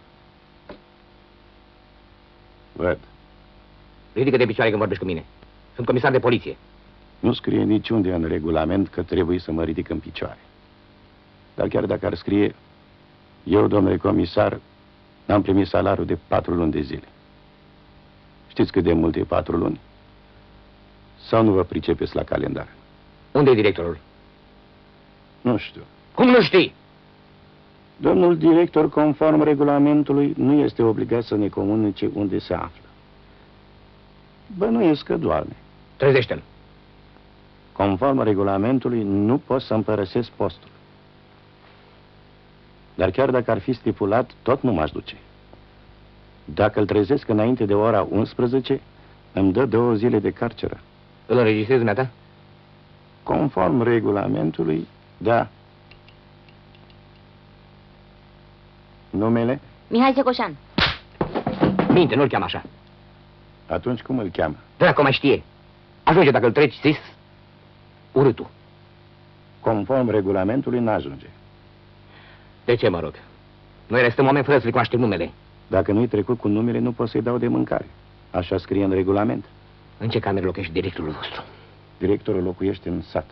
Văd. Ridică de picioare când vorbești cu mine. Sunt comisar de poliție. Nu scrie niciunde în regulament că trebuie să mă ridic în picioare. Dar chiar dacă ar scrie, eu, domnule comisar, n-am primit salariul de 4 luni de zile. Știți cât de mult e 4 luni? Sau nu vă pricepeți la calendar? Unde e directorul? Nu știu. Cum nu știi? Domnul director, conform regulamentului, nu este obligat să ne comunice unde se află. Bănuiesc că doarme. Trezește-l. Conform regulamentului, nu pot să-mi părăsesc postul. Dar chiar dacă ar fi stipulat, tot nu m-aș duce. Dacă îl trezesc înainte de ora 11, îmi dă 2 zile de carceră. Îl înregistrezi dumneata? Conform regulamentului, da. Numele? Mihai Secoșan. Minte, nu-l cheamă așa. Atunci cum îl cheamă? Dracu mai știe. Ajunge dacă îl treci sis, urâtul. Conform regulamentului, n-ajunge. De ce, mă rog? Noi restăm oameni fără să-i cunoaștem numele. Dacă nu-i trecut cu numele, nu pot să-i dau de mâncare. Așa scrie în regulament. În ce cameră locuiește directorul vostru? Directorul locuiește în sat.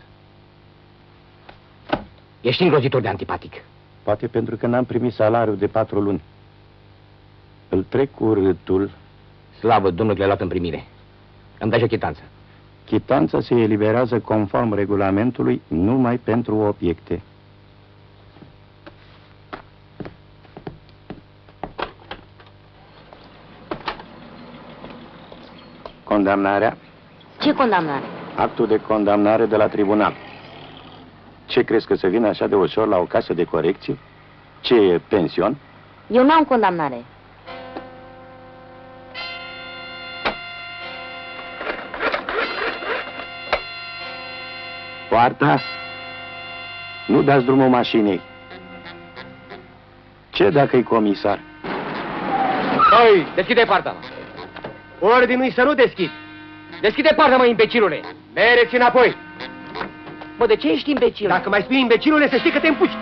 Ești îngrozitor de antipatic. Poate pentru că n-am primit salariul de 4 luni. Îl trec cu râtul. Slavă Domnului că le-a luat în primire. Îmi dai și o chitanță. Chitanța se eliberează conform regulamentului numai pentru obiecte. Condamnarea? Ce condamnare? Actul de condamnare de la tribunal. Ce crezi că se vine așa de ușor la o casă de corecție? Ce e, pension? Eu n-am condamnare. Poarta? Nu dați drumul mașinii. Ce dacă e comisar? Oi, deschide poarta. Ordinul-i să nu deschid. Deschide poarta, mă, imbecilule. Mereți înapoi. Bă, de ce ești imbecil? Dacă mai spui imbecilule, să știi că te împuști.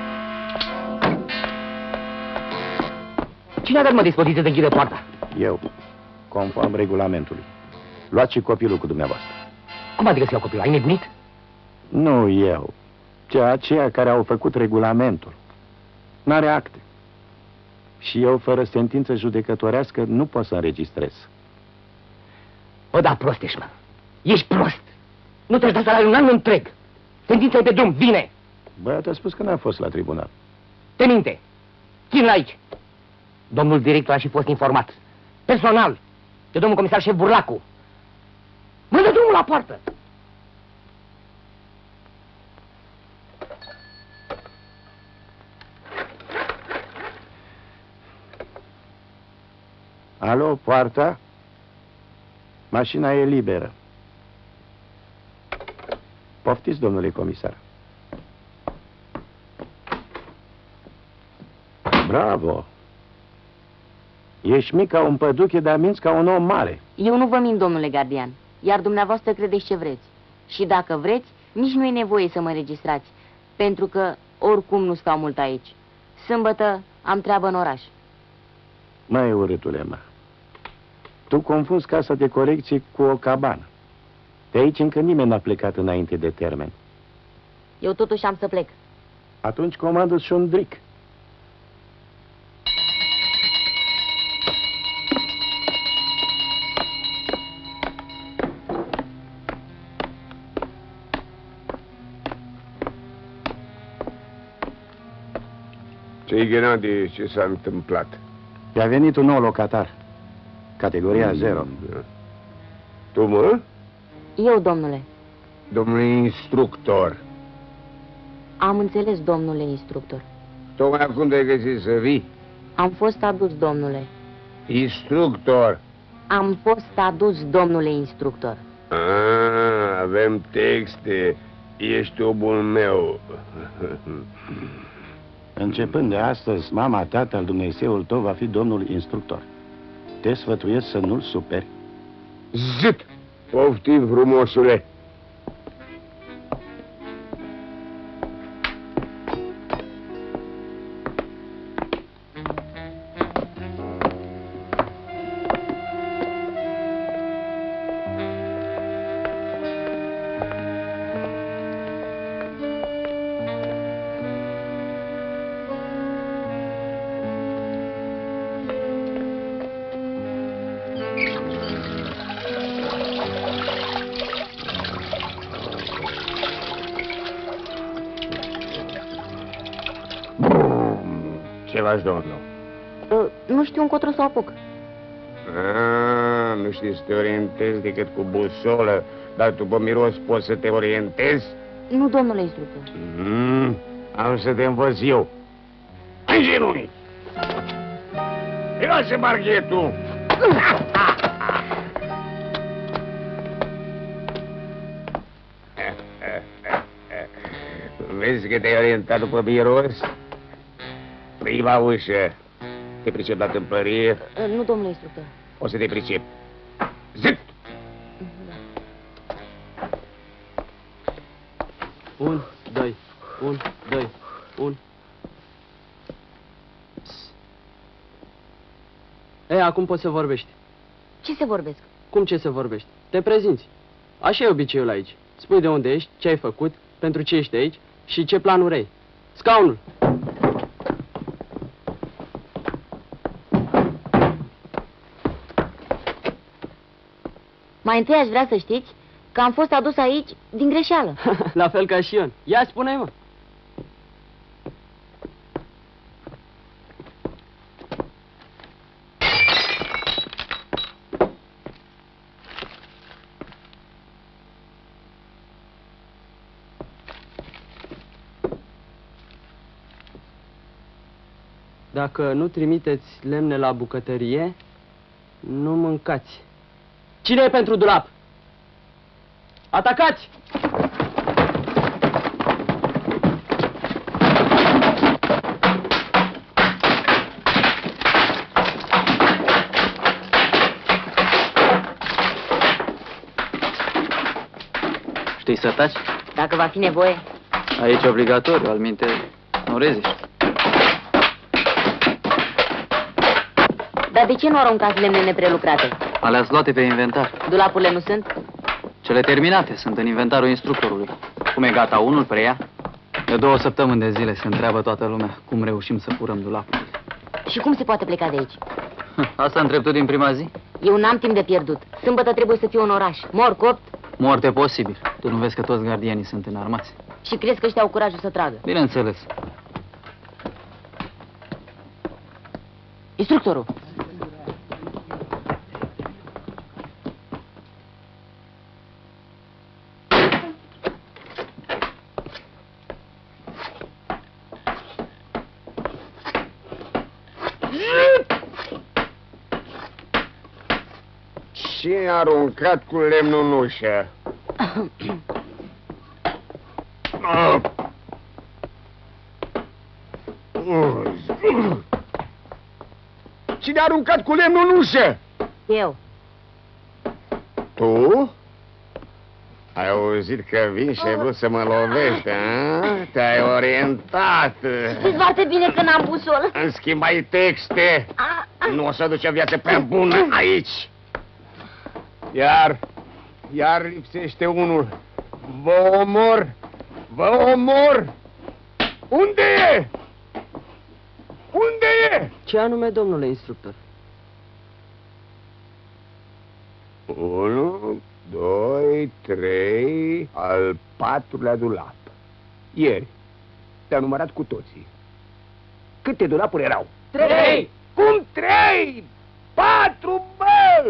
Cine a dat, mă, dispoziție de închide poarta? Eu, conform regulamentului. Luați și copilul cu dumneavoastră. Cum adică să iau copilul? Ai nebunit? Nu eu, ci aceia care au făcut regulamentul. N-are acte. Și eu, fără sentință judecătorească, nu pot să înregistrez. O, da, prost ești, mă. Ești prost. Nu te-aș da salariul un an întreg. Sentința e pe drum, vine. Băiatul a spus că n-a fost la tribunal. Te minte. Țin-l aici. Domnul director a și fost informat. Personal. De domnul comisar șef Burlacu. Mă dă drumul la poartă. Alo, poarta? Mașina e liberă. Poftiți, domnule comisar. Bravo! Ești mic ca un păduche, dar minți ca un om mare. Eu nu vă mint, domnule gardian, iar dumneavoastră credeți ce vreți. Și dacă vreți, nici nu e nevoie să mă înregistrați, pentru că oricum nu stau mult aici. Sâmbătă am treabă în oraș. Mai urâtule, mă. Tu confunzi casa de corecție cu o cabană. De aici încă nimeni n-a plecat înainte de termen. Eu totuși am să plec. Atunci comandă-ți și un dric. Ce-i Ghenadi, ce s-a întâmplat? I-a venit un nou locatar. Categoria 0. Tu, mă? Eu, domnule. Domnule instructor. Am înțeles, domnule instructor. Tocmai acum te-ai găsit să vii? Am fost adus, domnule. Instructor. Am fost adus, domnule instructor. Avem texte. Ești omul meu. Începând de astăzi, mama, tatăl, Dumnezeul tău va fi domnul instructor. Te sfătuiesc să nu-l superi. Zit! Poftim, frumosule! Ce faci, domnul? Nu știu încotro să o apuc. Nu știi să te orientezi decât cu busolă, dar tu pe miros poți să te orientezi? Nu, domnule instructor. Am să te învăț eu. În genunchi! Îi lasă marghetul! Vezi că te-ai orientat după miros? Prima ușă. Te pricep la tâmplărie? Nu, domnule instructor. O să te pricep. Zic! Un, doi, un, doi, un. Ei, acum poți să vorbești. Ce să vorbesc? Cum ce să vorbești? Te prezinți. Așa e obiceiul aici. Spui de unde ești, ce ai făcut, pentru ce ești aici și ce planuri ai. Scaunul! Mai întâi aș vrea să știți că am fost adus aici din greșeală. La fel ca și Ion. Ia spune-i, mă. Dacă nu trimiteți lemne la bucătărie, nu mâncați. Cine e pentru dulap? Atacați! Știi să taci? Dacă va fi nevoie. Aici e obligatoriu, alminte nu reziști. Dar de ce nu aruncați lemne neprelucrate? Alea-s luate pe inventar. Dulapurile nu sunt? Cele terminate sunt în inventarul instructorului. Cum e gata, unul preia. De 2 săptămâni de zile se întreabă toată lumea cum reușim să furăm dulapul. Și cum se poate pleca de aici? Asta întreb tu din prima zi? Eu n-am timp de pierdut. Sâmbătă trebuie să fiu în oraș. Mor, copt. Moarte posibil. Tu nu vezi că toți gardienii sunt înarmați? Și crezi că ăștia au curajul să tragă? Bineînțeles. Instructorul. Cine a aruncat cu lemnul în ușă? Cine a aruncat cu lemnul în ușă? Eu. Tu? Ai auzit că vin și ai vrut să mă lovești, a? Te-ai orientat. Știți foarte bine că n-am busol. În schimb, ai texte. Nu o să duci o viață prea bună aici. Iar lipsește unul. Vă omor! Vă omor! Unde e? Unde e? Ce anume, domnule instructor? 1, 2, 3, al 4-lea dulap. Ieri te-a numărat cu toții. Câte dulapuri erau? 3! Cum 3? 4, bă!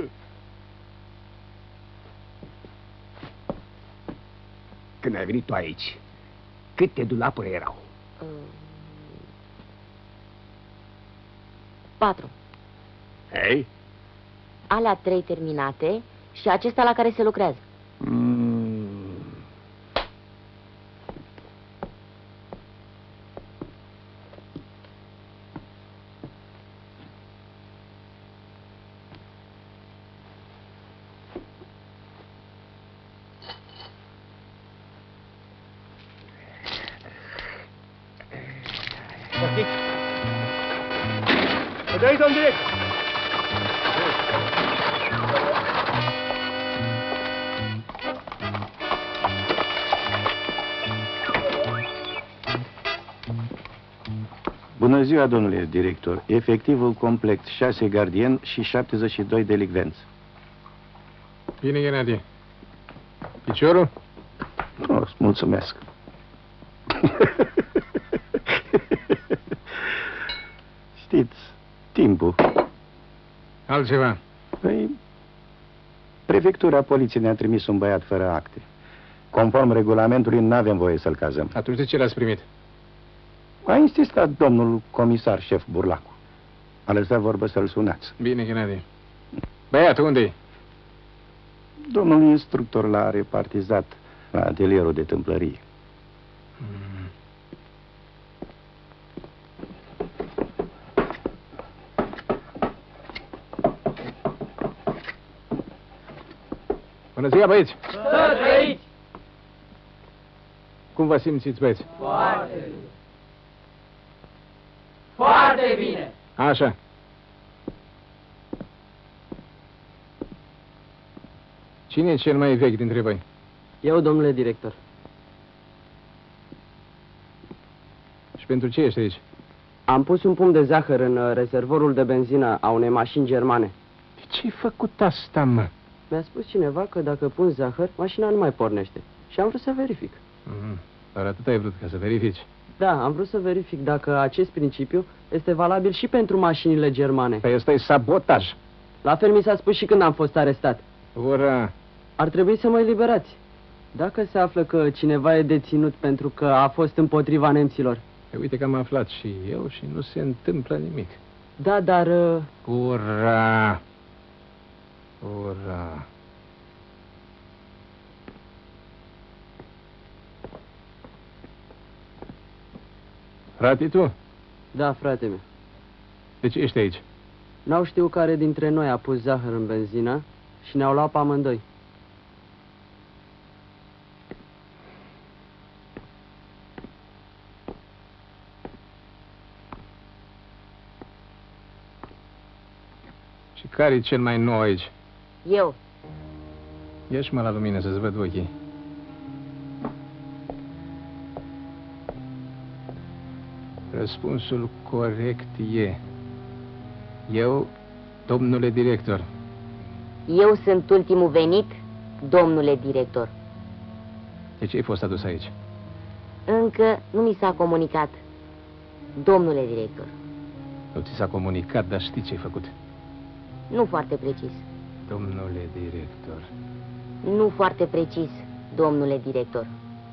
Când ai venit tu aici, câte dulapuri erau? 4. Hei? Alea 3 terminate și acesta la care se lucrează. Dă-i, domn direct! Bună ziua, domnule director. Efectivul complet 6 gardieni și 72 delicvenți. Bine, Ghenadie. Piciorul? Îți mulțumesc. Știți, timpul. Altceva? Păi, prefectura poliției ne-a trimis un băiat fără acte. Conform regulamentului, n-avem voie să-l cazăm. Atunci de ce l-ați primit? A insistat domnul comisar șef Burlacu. A lăsat vorbă să-l sunați. Bine, Ghenadie. Băiatul, unde-i? Domnul instructor l-a repartizat la atelierul de tâmplărie. Bună ziua, băieți! Să trăiți! Cum vă simțiți, băieți? Foarte bine! Foarte bine! Așa. Cine e cel mai vechi dintre voi? Eu, domnule director. Și pentru ce ești aici? Am pus un pumn de zahăr în rezervorul de benzină a unei mașini germane. De ce-ai făcut asta, mă? Mi-a spus cineva că dacă pun zahăr, mașina nu mai pornește. Și am vrut să verific. Doar atât ai vrut, ca să verifici. Da, am vrut să verific dacă acest principiu este valabil și pentru mașinile germane. Păi ăsta e sabotaj. La fel mi s-a spus și când am fost arestat. Ura! Ar trebui să mă eliberați. Dacă se află că cineva e deținut pentru că a fost împotriva nemților. Păi uite că am aflat și eu și nu se întâmplă nimic. Da, dar... Ura! Ura! Frate, tu? Da, frate meu. De ce ești aici? N-au știut care dintre noi a pus zahăr în benzină și ne-au luat pe amândoi. Și care e cel mai nou aici? Eu. Ieși-mă la lumină să-ți văd ochii. Răspunsul corect e... Eu, domnule director. Eu sunt ultimul venit, domnule director. De ce ai fost adus aici? Încă nu mi s-a comunicat, domnule director. Nu ți s-a comunicat, dar știi ce ai făcut? Nu foarte precis. Domnule director. Nu foarte precis, domnule director.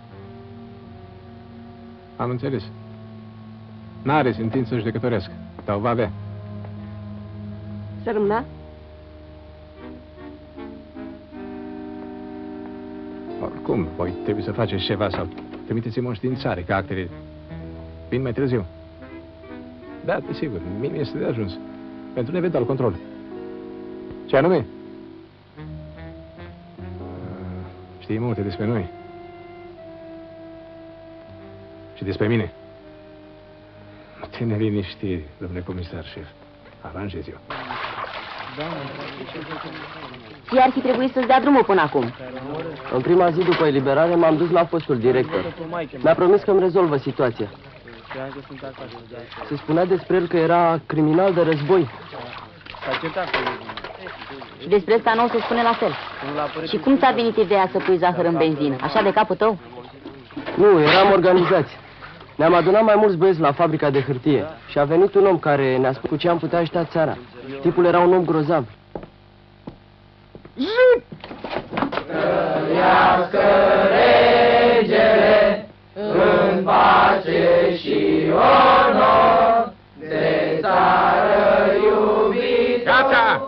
Am înțeles. N-are sentință judecătorească, dar o va avea. Să rămână? Oricum, voi trebuie să faceți ceva sau trimiteți-mă o științare ca actele. Vin mai târziu. Da, desigur, mie este de ajuns. Pentru un eventual control. Ce anume? Știi multe despre noi. Și despre mine. Te neliniști, domnule comisar șef. Aranjez eu. Ție ar fi trebuit să-ți dea drumul până acum. În prima zi după eliberare m-am dus la fostul director. Mi-a promis că îmi rezolvă situația. Se spunea despre el că era criminal de război. Și despre asta nu o se spune la fel. Și cum ți-a venit ideea să pui zahăr în benzină? Așa de capul tău? Nu, eram organizați. Ne-am adunat mai mulți băieți la fabrica de hârtie și a venit un om care ne-a spus cu ce am putea ajuta țara. Tipul era un om grozav. Trăiască regele în pace și onor, de țară iubit. Gata!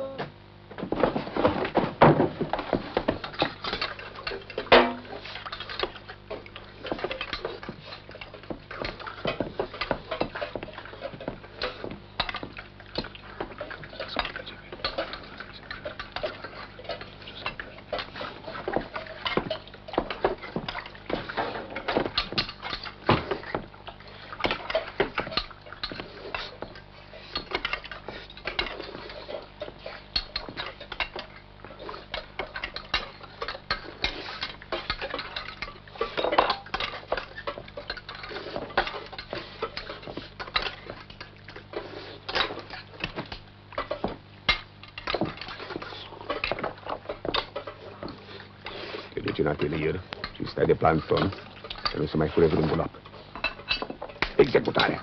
În atelier și stai de planton, să nu se mai fure vreun dulap. Executare.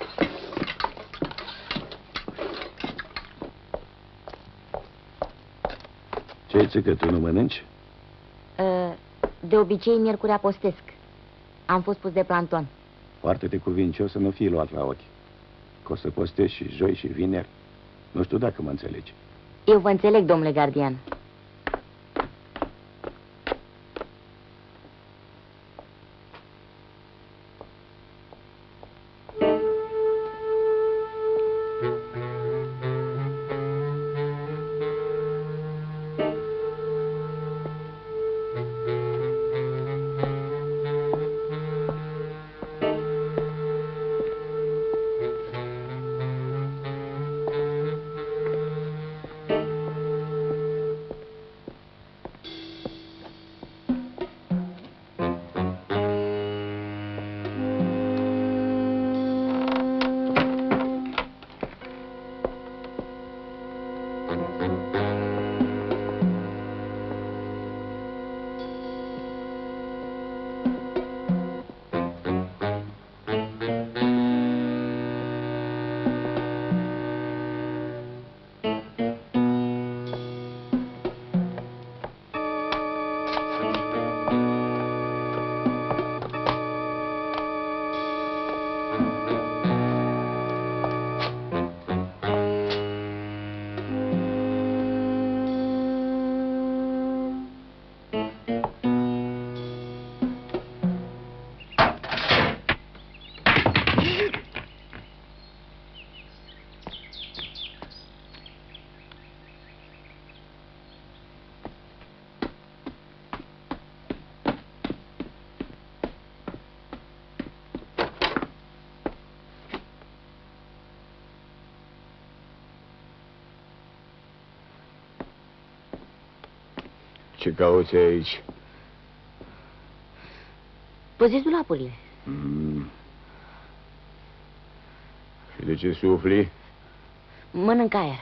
Ce-i țică, tu nu mănânci? De obicei, miercurea postesc. Am fost pus de planton. Foarte te cuvincios să nu fii luat la ochi. Că o să postezi și joi și vineri. Nu știu dacă mă înțelegi. Eu vă înțeleg, domnule gardian. Ce cauți aici? Păziți dulapurile. Și de ce sufli? Mănânc aer.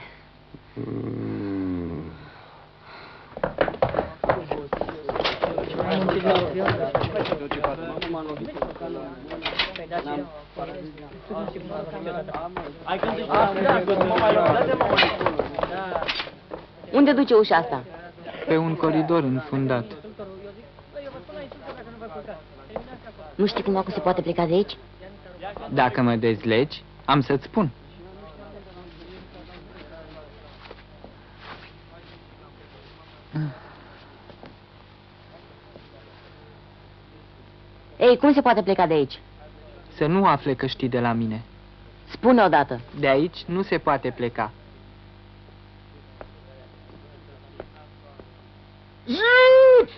Unde duce ușa asta? Pe un coridor înfundat. Nu știi cumva cum se poate pleca de aici? Dacă mă dezlegi, am să-ți spun. Ei, cum se poate pleca de aici? Să nu afle că știi de la mine. Spune odată. De aici nu se poate pleca. Zut!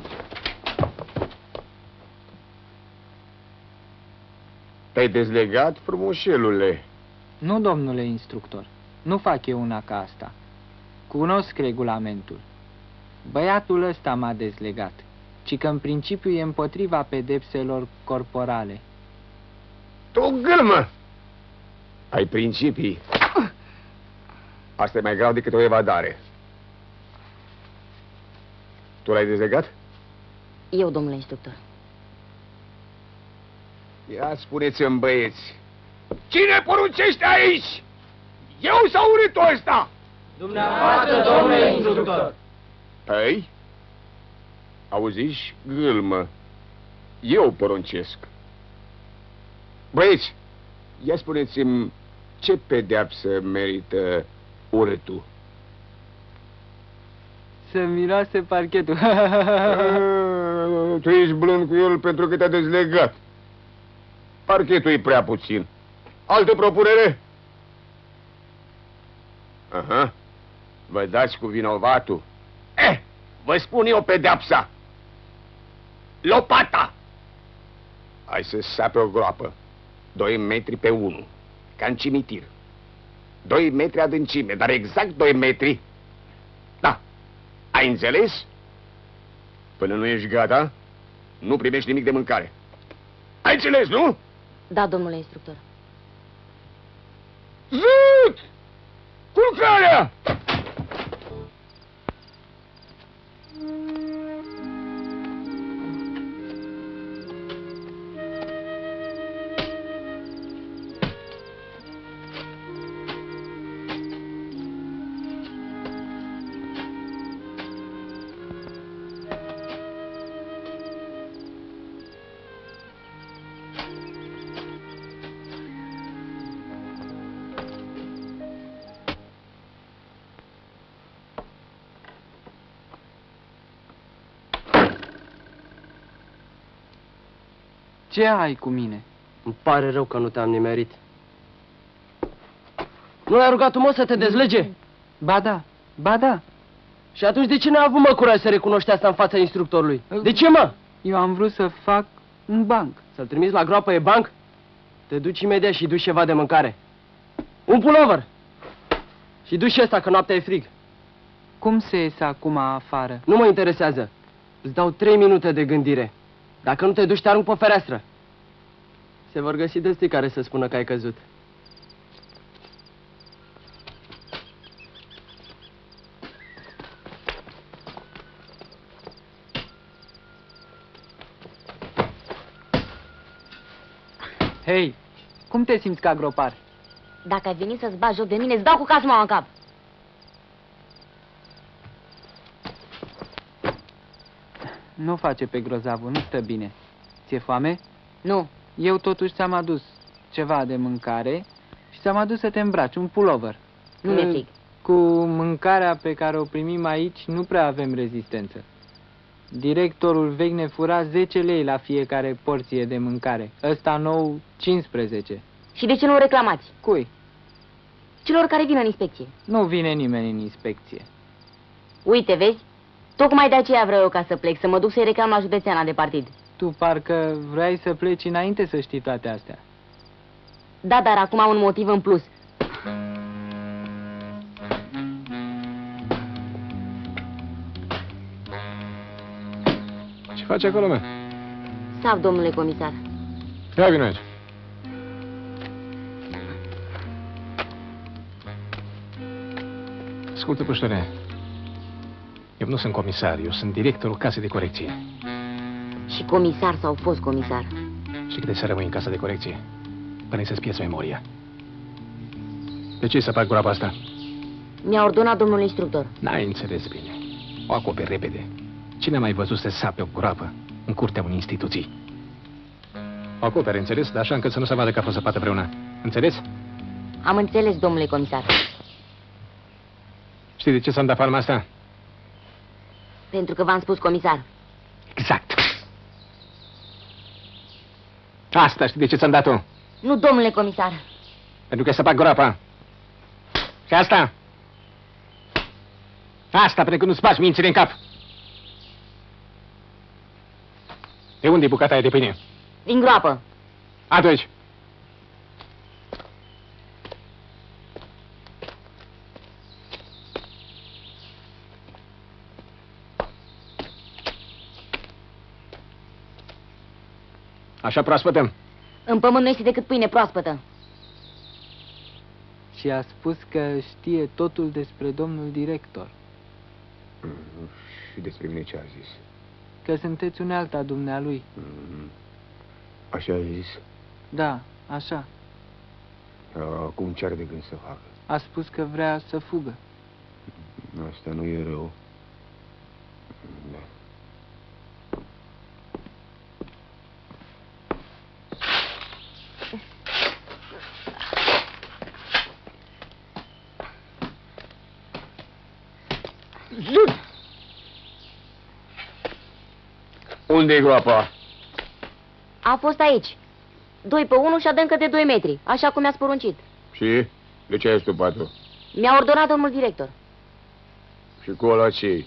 Te-ai dezlegat, frumușelule? Nu, domnule instructor. Nu fac eu una ca asta. Cunosc regulamentul. Băiatul ăsta m-a dezlegat, ci că în principiu e împotriva pedepselor corporale. Tu gâlmă! Ai principii. Asta e mai grav decât o evadare. Tu l-ai dezlegat? Eu, domnule instructor. Ia spuneți-mi, băieți, cine poruncește aici? Eu sau urâtul ăsta? Dumneavoastră, domnule instructor. Păi? Auziși, gâlmă, eu poruncesc. Băieți, ia spuneți-mi ce pedeapsă merită urâtul? Să miroase parchetul. Tu ești blând cu el pentru că te-a dezlegat. Parchetul e prea puțin. Altă propunere? Aha. Vă dați cu vinovatul. Vă spun eu pedeapsa. Lopata! Hai să sape o groapă. 2 metri pe 1. Ca în cimitir. 2 metri adâncime, dar exact 2 metri. Da. Ai înțeles? Până nu ești gata, nu primești nimic de mâncare. Ai înțeles, nu? Da, domnule instructor. Zut! Culcarea! Ce ai cu mine? Îmi pare rău că nu te-am nimerit. Nu l-ai rugat tu, mă, să te dezlege? Ba da, ba da. Și atunci de ce n-a avut, mă, curaj să recunoști asta în fața instructorului? De ce, mă? Eu am vrut să fac un banc. Să-l trimiți la groapă e banc? Te duci imediat și duci ceva de mâncare. Un pulover! Și duci și ăsta, că noaptea e frig. Cum se iese acum afară? Nu mă interesează. Îți dau 3 minute de gândire. Dacă nu te duci, te arunc pe fereastră. Se vor găsi destui care să spună că ai căzut. Hei, cum te simți ca gropar? Dacă ai venit să-ți bagi joc de mine, îți dau cu casmaua în cap. Nu face pe grozavul, nu stă bine. Ți-e foame? Nu. Eu totuși ți-am adus ceva de mâncare și ți-am adus să te îmbraci, un pulover. Nu mi-e frig. Cu mâncarea pe care o primim aici nu prea avem rezistență. Directorul vechi ne fura 10 lei la fiecare porție de mâncare. Ăsta nou 15. Și de ce nu o reclamați? Cui? Celor care vin în inspecție. Nu vine nimeni în inspecție. Uite, vezi? Tocmai de aceea vreau eu ca să plec, să mă duc să-i reclam la județeana de partid. Tu parcă vrei să pleci înainte să știi toate astea. Da, dar acum am un motiv în plus. Ce faci acolo, mă? Sav, domnule comisar. Ia vină aici. Ascultă, puștăne. Eu nu sunt comisar, eu sunt directorul casei de corecție. Și comisar sau fost comisar. Și cât de să rămâi în casa de corecție? Până să-ți pierzi memoria. De ce să fac groapa asta? Mi-a ordonat domnul instructor. N-ai înțeles bine. O acoperi repede. Cine a mai văzut să se sape o groapă în curtea unei instituții? O acoperi, înțeles? Dar așa încât să nu se vadă că a fost săpată vreuna. Înțeles? Am înțeles, domnule comisar. Știi de ce s-a dat palma asta? Pentru că v-am spus comisar. Exact. Asta știi de ce ți-am dat-o? Nu, domnule comisar. Pentru că să fac groapa. Și asta? Asta pentru că nu-ți faci mințile în cap. De unde e bucata aia de pâine? Din groapă. Atunci. Așa proaspătă? În pământ nu este decât pâine proaspătă. Și a spus că știe totul despre domnul director. Și despre mine ce a zis? Că sunteți unealta dumnealui. Așa a zis? Da, așa. Acum ce are de gând să facă? A spus că vrea să fugă. Asta nu e rău. Da. Unde e groapa? A fost aici. 2 pe 1 și adâncă de 2 metri, așa cum mi-ați poruncit. Și? De ce ai stupat-o? Mi-a ordonat domnul director. Și cu ăla ce?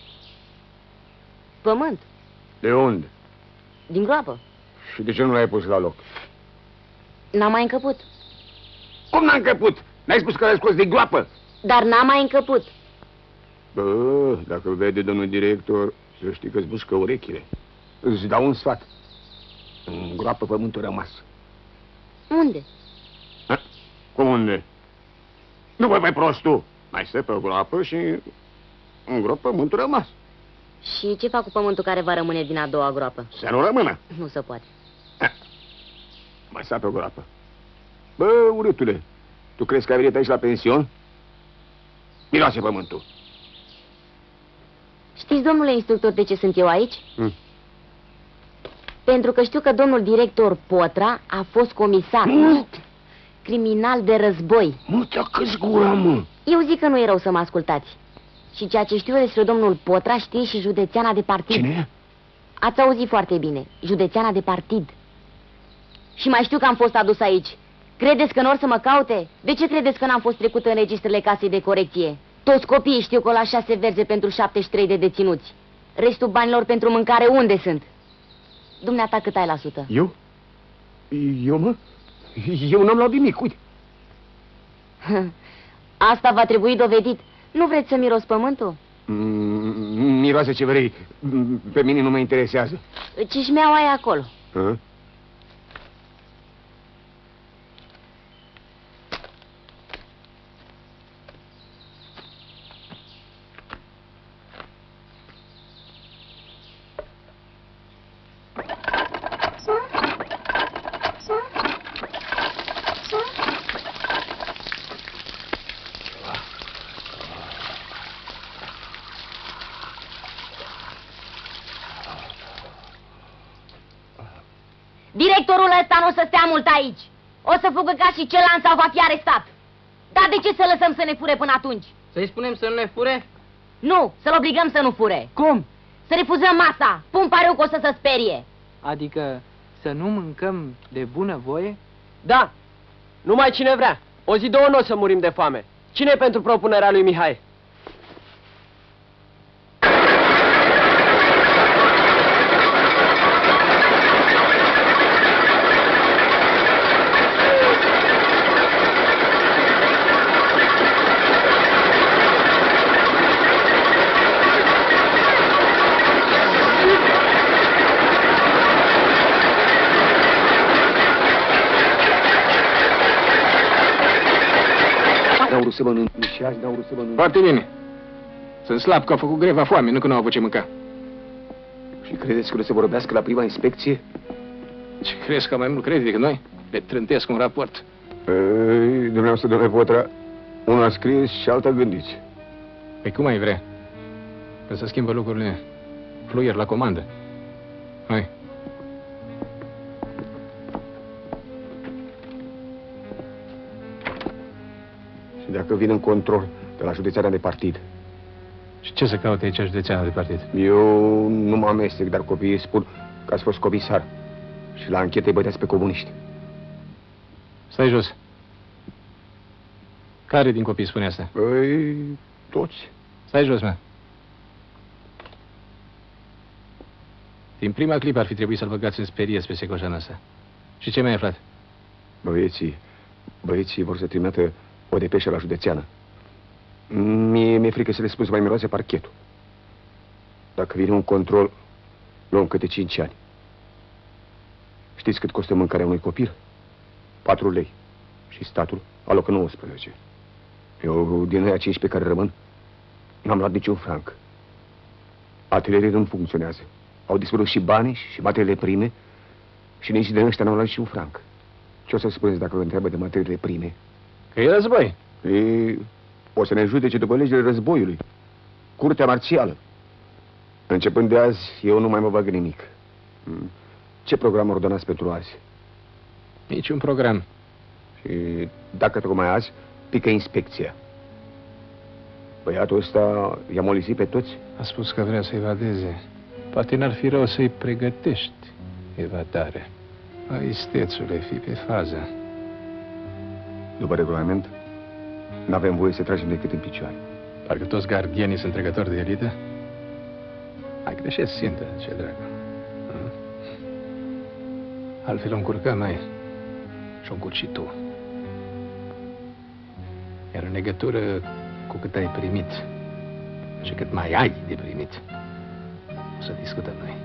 Pământ. De unde? Din groapă. Și de ce nu l-ai pus la loc? N-am mai încăput. Cum n-a încăput? N-ai spus că l-ai scos din groapă? Dar n-am mai încăput. Bă, dacă îl vede domnul director, să știi că-ți buscă urechile. Îți dau un sfat. În groapă pământul rămas. Unde? A? Cum unde? Nu voi mai prost tu. Mai stai pe o groapă și în groapă pământul rămas. Și ce fac cu pământul care va rămâne din a doua groapă? Să nu rămână. Nu se poate. Mai stai pe o groapă. Bă, urâtule, tu crezi că ai venit aici la pension? Miroase pământul. Știți, domnule instructor, de ce sunt eu aici? Pentru că știu că domnul director Potra a fost comisar. Criminal de război. Mă, ți-a gura, mă. Eu zic că nu e rău să mă ascultați. Și ceea ce știu eu despre domnul Potra știe și județeana de partid. Cine? Ați auzit foarte bine. Județeana de partid. Și mai știu că am fost adus aici. Credeți că n-or să mă caute? De ce credeți că n-am fost trecut în registrele casei de corecție? Toți copiii știu că la 6 verze pentru 73 de deținuți. Restul banilor pentru mâncare unde sunt? Dumneata cât ai la sută? Eu? Eu, mă? Eu n-am luat nimic, uite. Asta va trebui dovedit. Nu vreți să miros pământul? Miroase ce vrei. Pe mine nu mă interesează. Cișmeaua e acolo. A? Directorul ăsta nu o să stea mult aici. O să fugă ca și celălalt sau va fi arestat. Dar de ce să lăsăm să ne fure până atunci? Să-i spunem să nu ne fure? Nu, să-l obligăm să nu fure. Cum? Să refuzăm masa. Pun pariu că o să se sperie. Adică să nu mâncăm de bună voie? Da, numai cine vrea. O zi, două nu o să murim de foame. Cine e pentru propunerea lui Mihai? Să mănânc. Și azi n-au vrut să mănânc. Foarte bine. Sunt slab că au făcut greva foame, nu că nu au avut ce mânca. Și credeți că o să vorbească la prima inspecție? Ce crezi că mai mult crezi decât noi? Le trântesc un raport. Ei, dumneavoastră, domnule Potra, una scris și alta gândiți. Păi cum ai vrea? Că să schimbă lucrurile fluier la comandă. Hai. Și dacă vin în control de la județeana de partid. Și ce să caute aici județeana de partid? Eu nu mă amestec, dar copiii spun că ați fost comisar. Și la anchetă îi băteați pe comuniști. Stai jos. Care din copii spune asta? Păi, toți. Stai jos, mă. Din prima clipă ar fi trebuit să-l băgați în sperie pe secoșana asta. Și ce mi-ai aflat? Băieții vor să trimită o depeșă la județeană. Mi-e frică să le spun să mai miroase parchetul. Dacă vine un control, luăm câte 5 ani. Știți cât costă mâncarea unui copil? 4 lei. Și statul alocă 19. Eu, din aia 15 care rămân, n-am luat niciun franc. Atelierile nu funcționează. Au dispărut și banii și materiile prime și nici de ăștia n-au luat niciun franc. Ce o să spuneți dacă vă întreabă de materiile prime? Că e război. O să ne judece după legile războiului. Curtea marțială. Începând de azi, eu nu mai mă bag nimic. Ce program ordonați pentru azi? Niciun program. Și dacă tocmai azi, pică inspecția. Băiatul ăsta i-a molisit pe toți? A spus că vrea să evadeze. Poate n-ar fi rău să-i pregătești evadarea. Aistețule, fi pe fază. După regulament, n-avem voie să tragem decât în picioare. Parcă toți gardienii sunt trecători de elită? Ai greșit, Sintă, ce dragă. Altfel o încurcăm noi și-o încurci și tu. Iar în legătură cu cât ai primit și cât mai ai de primit, o să discutăm noi.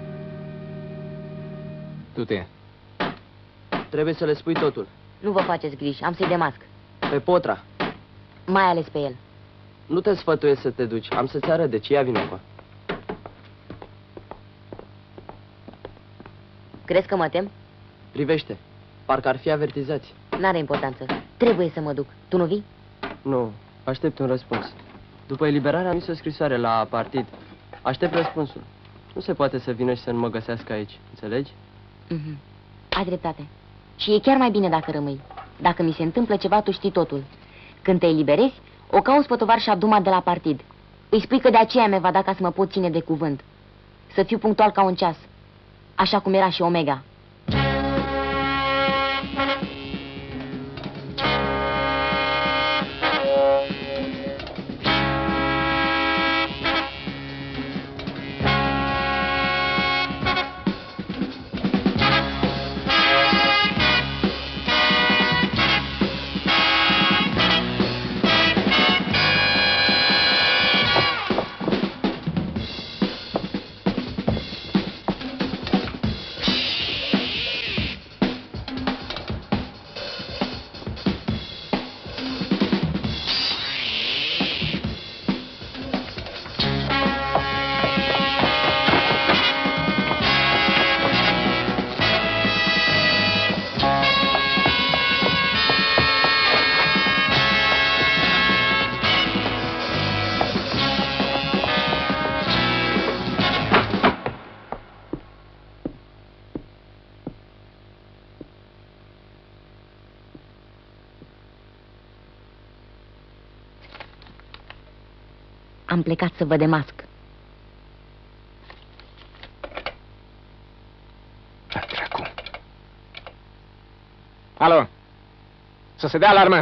Du-te. Trebuie să le spui totul. Nu vă faceți griji, am să-i demasc. Pe Potra. Mai ales pe el. Nu te sfătuiesc să te duci. Am să-ți arăt de ce ia vinova. Crezi că mă tem? Privește. Parcă ar fi avertizați. N-are importanță. Trebuie să mă duc. Tu nu vii? Nu. Aștept un răspuns. După eliberarea am trimis o scrisoare la partid. Aștept răspunsul. Nu se poate să vină și să nu mă găsească aici. Înțelegi? Ai dreptate. Și e chiar mai bine dacă rămâi. Dacă mi se întâmplă ceva, tu știi totul. Când te eliberezi, o cauți pe tovarășa Duma de la partid. Îi spui că de aceea mi va da ca să mă pot ține de cuvânt. Să fiu punctual ca un ceas. Așa cum era și Omega. Am plecat să vă demasc. La dracu. Alo! Să se dea alarmă!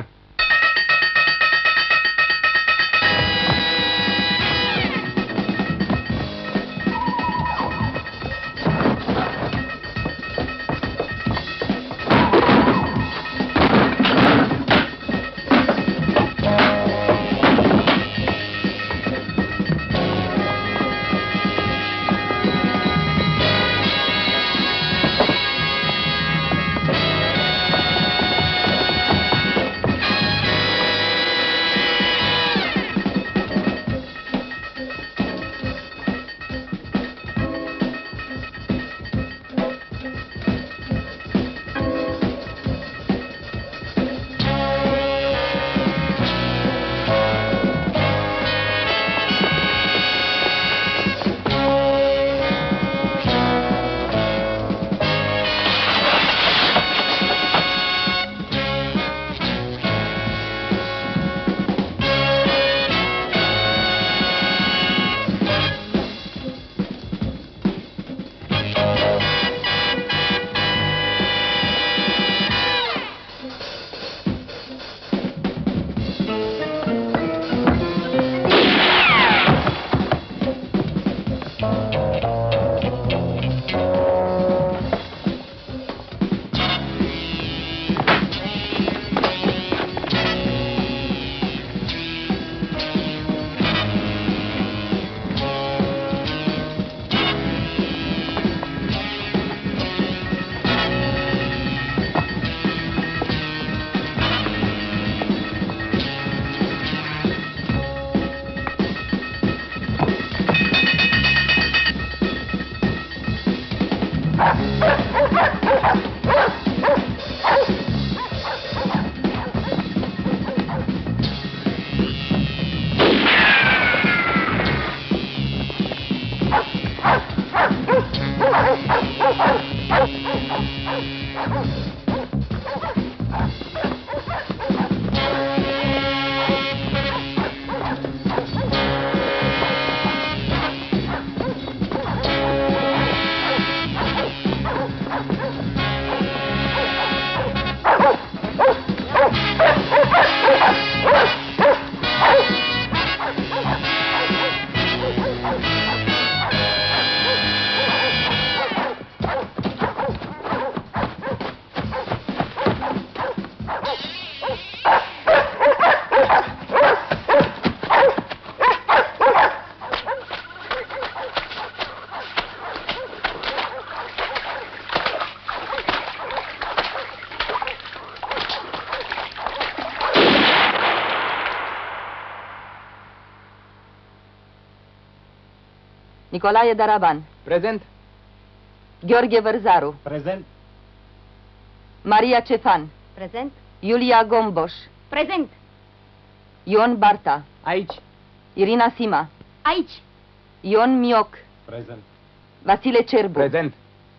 Nicolae Daraban. Prezent. Gheorghe Vărzaru. Prezent. Maria Cefan. Prezent. Iulia Gomboș. Prezent. Ion Barta. Aici. Irina Sima. Aici. Ion Mioc. Prezent. Vasile Cerbu. Prezent.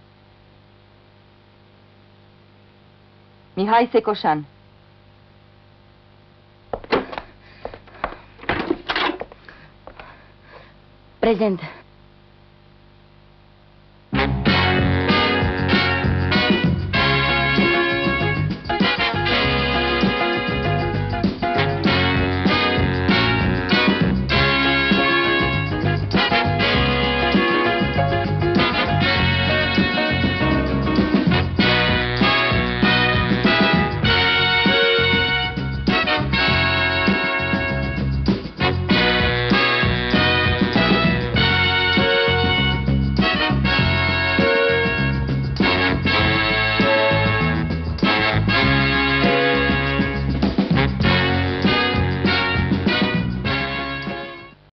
Mihai Secoșan. Prezent.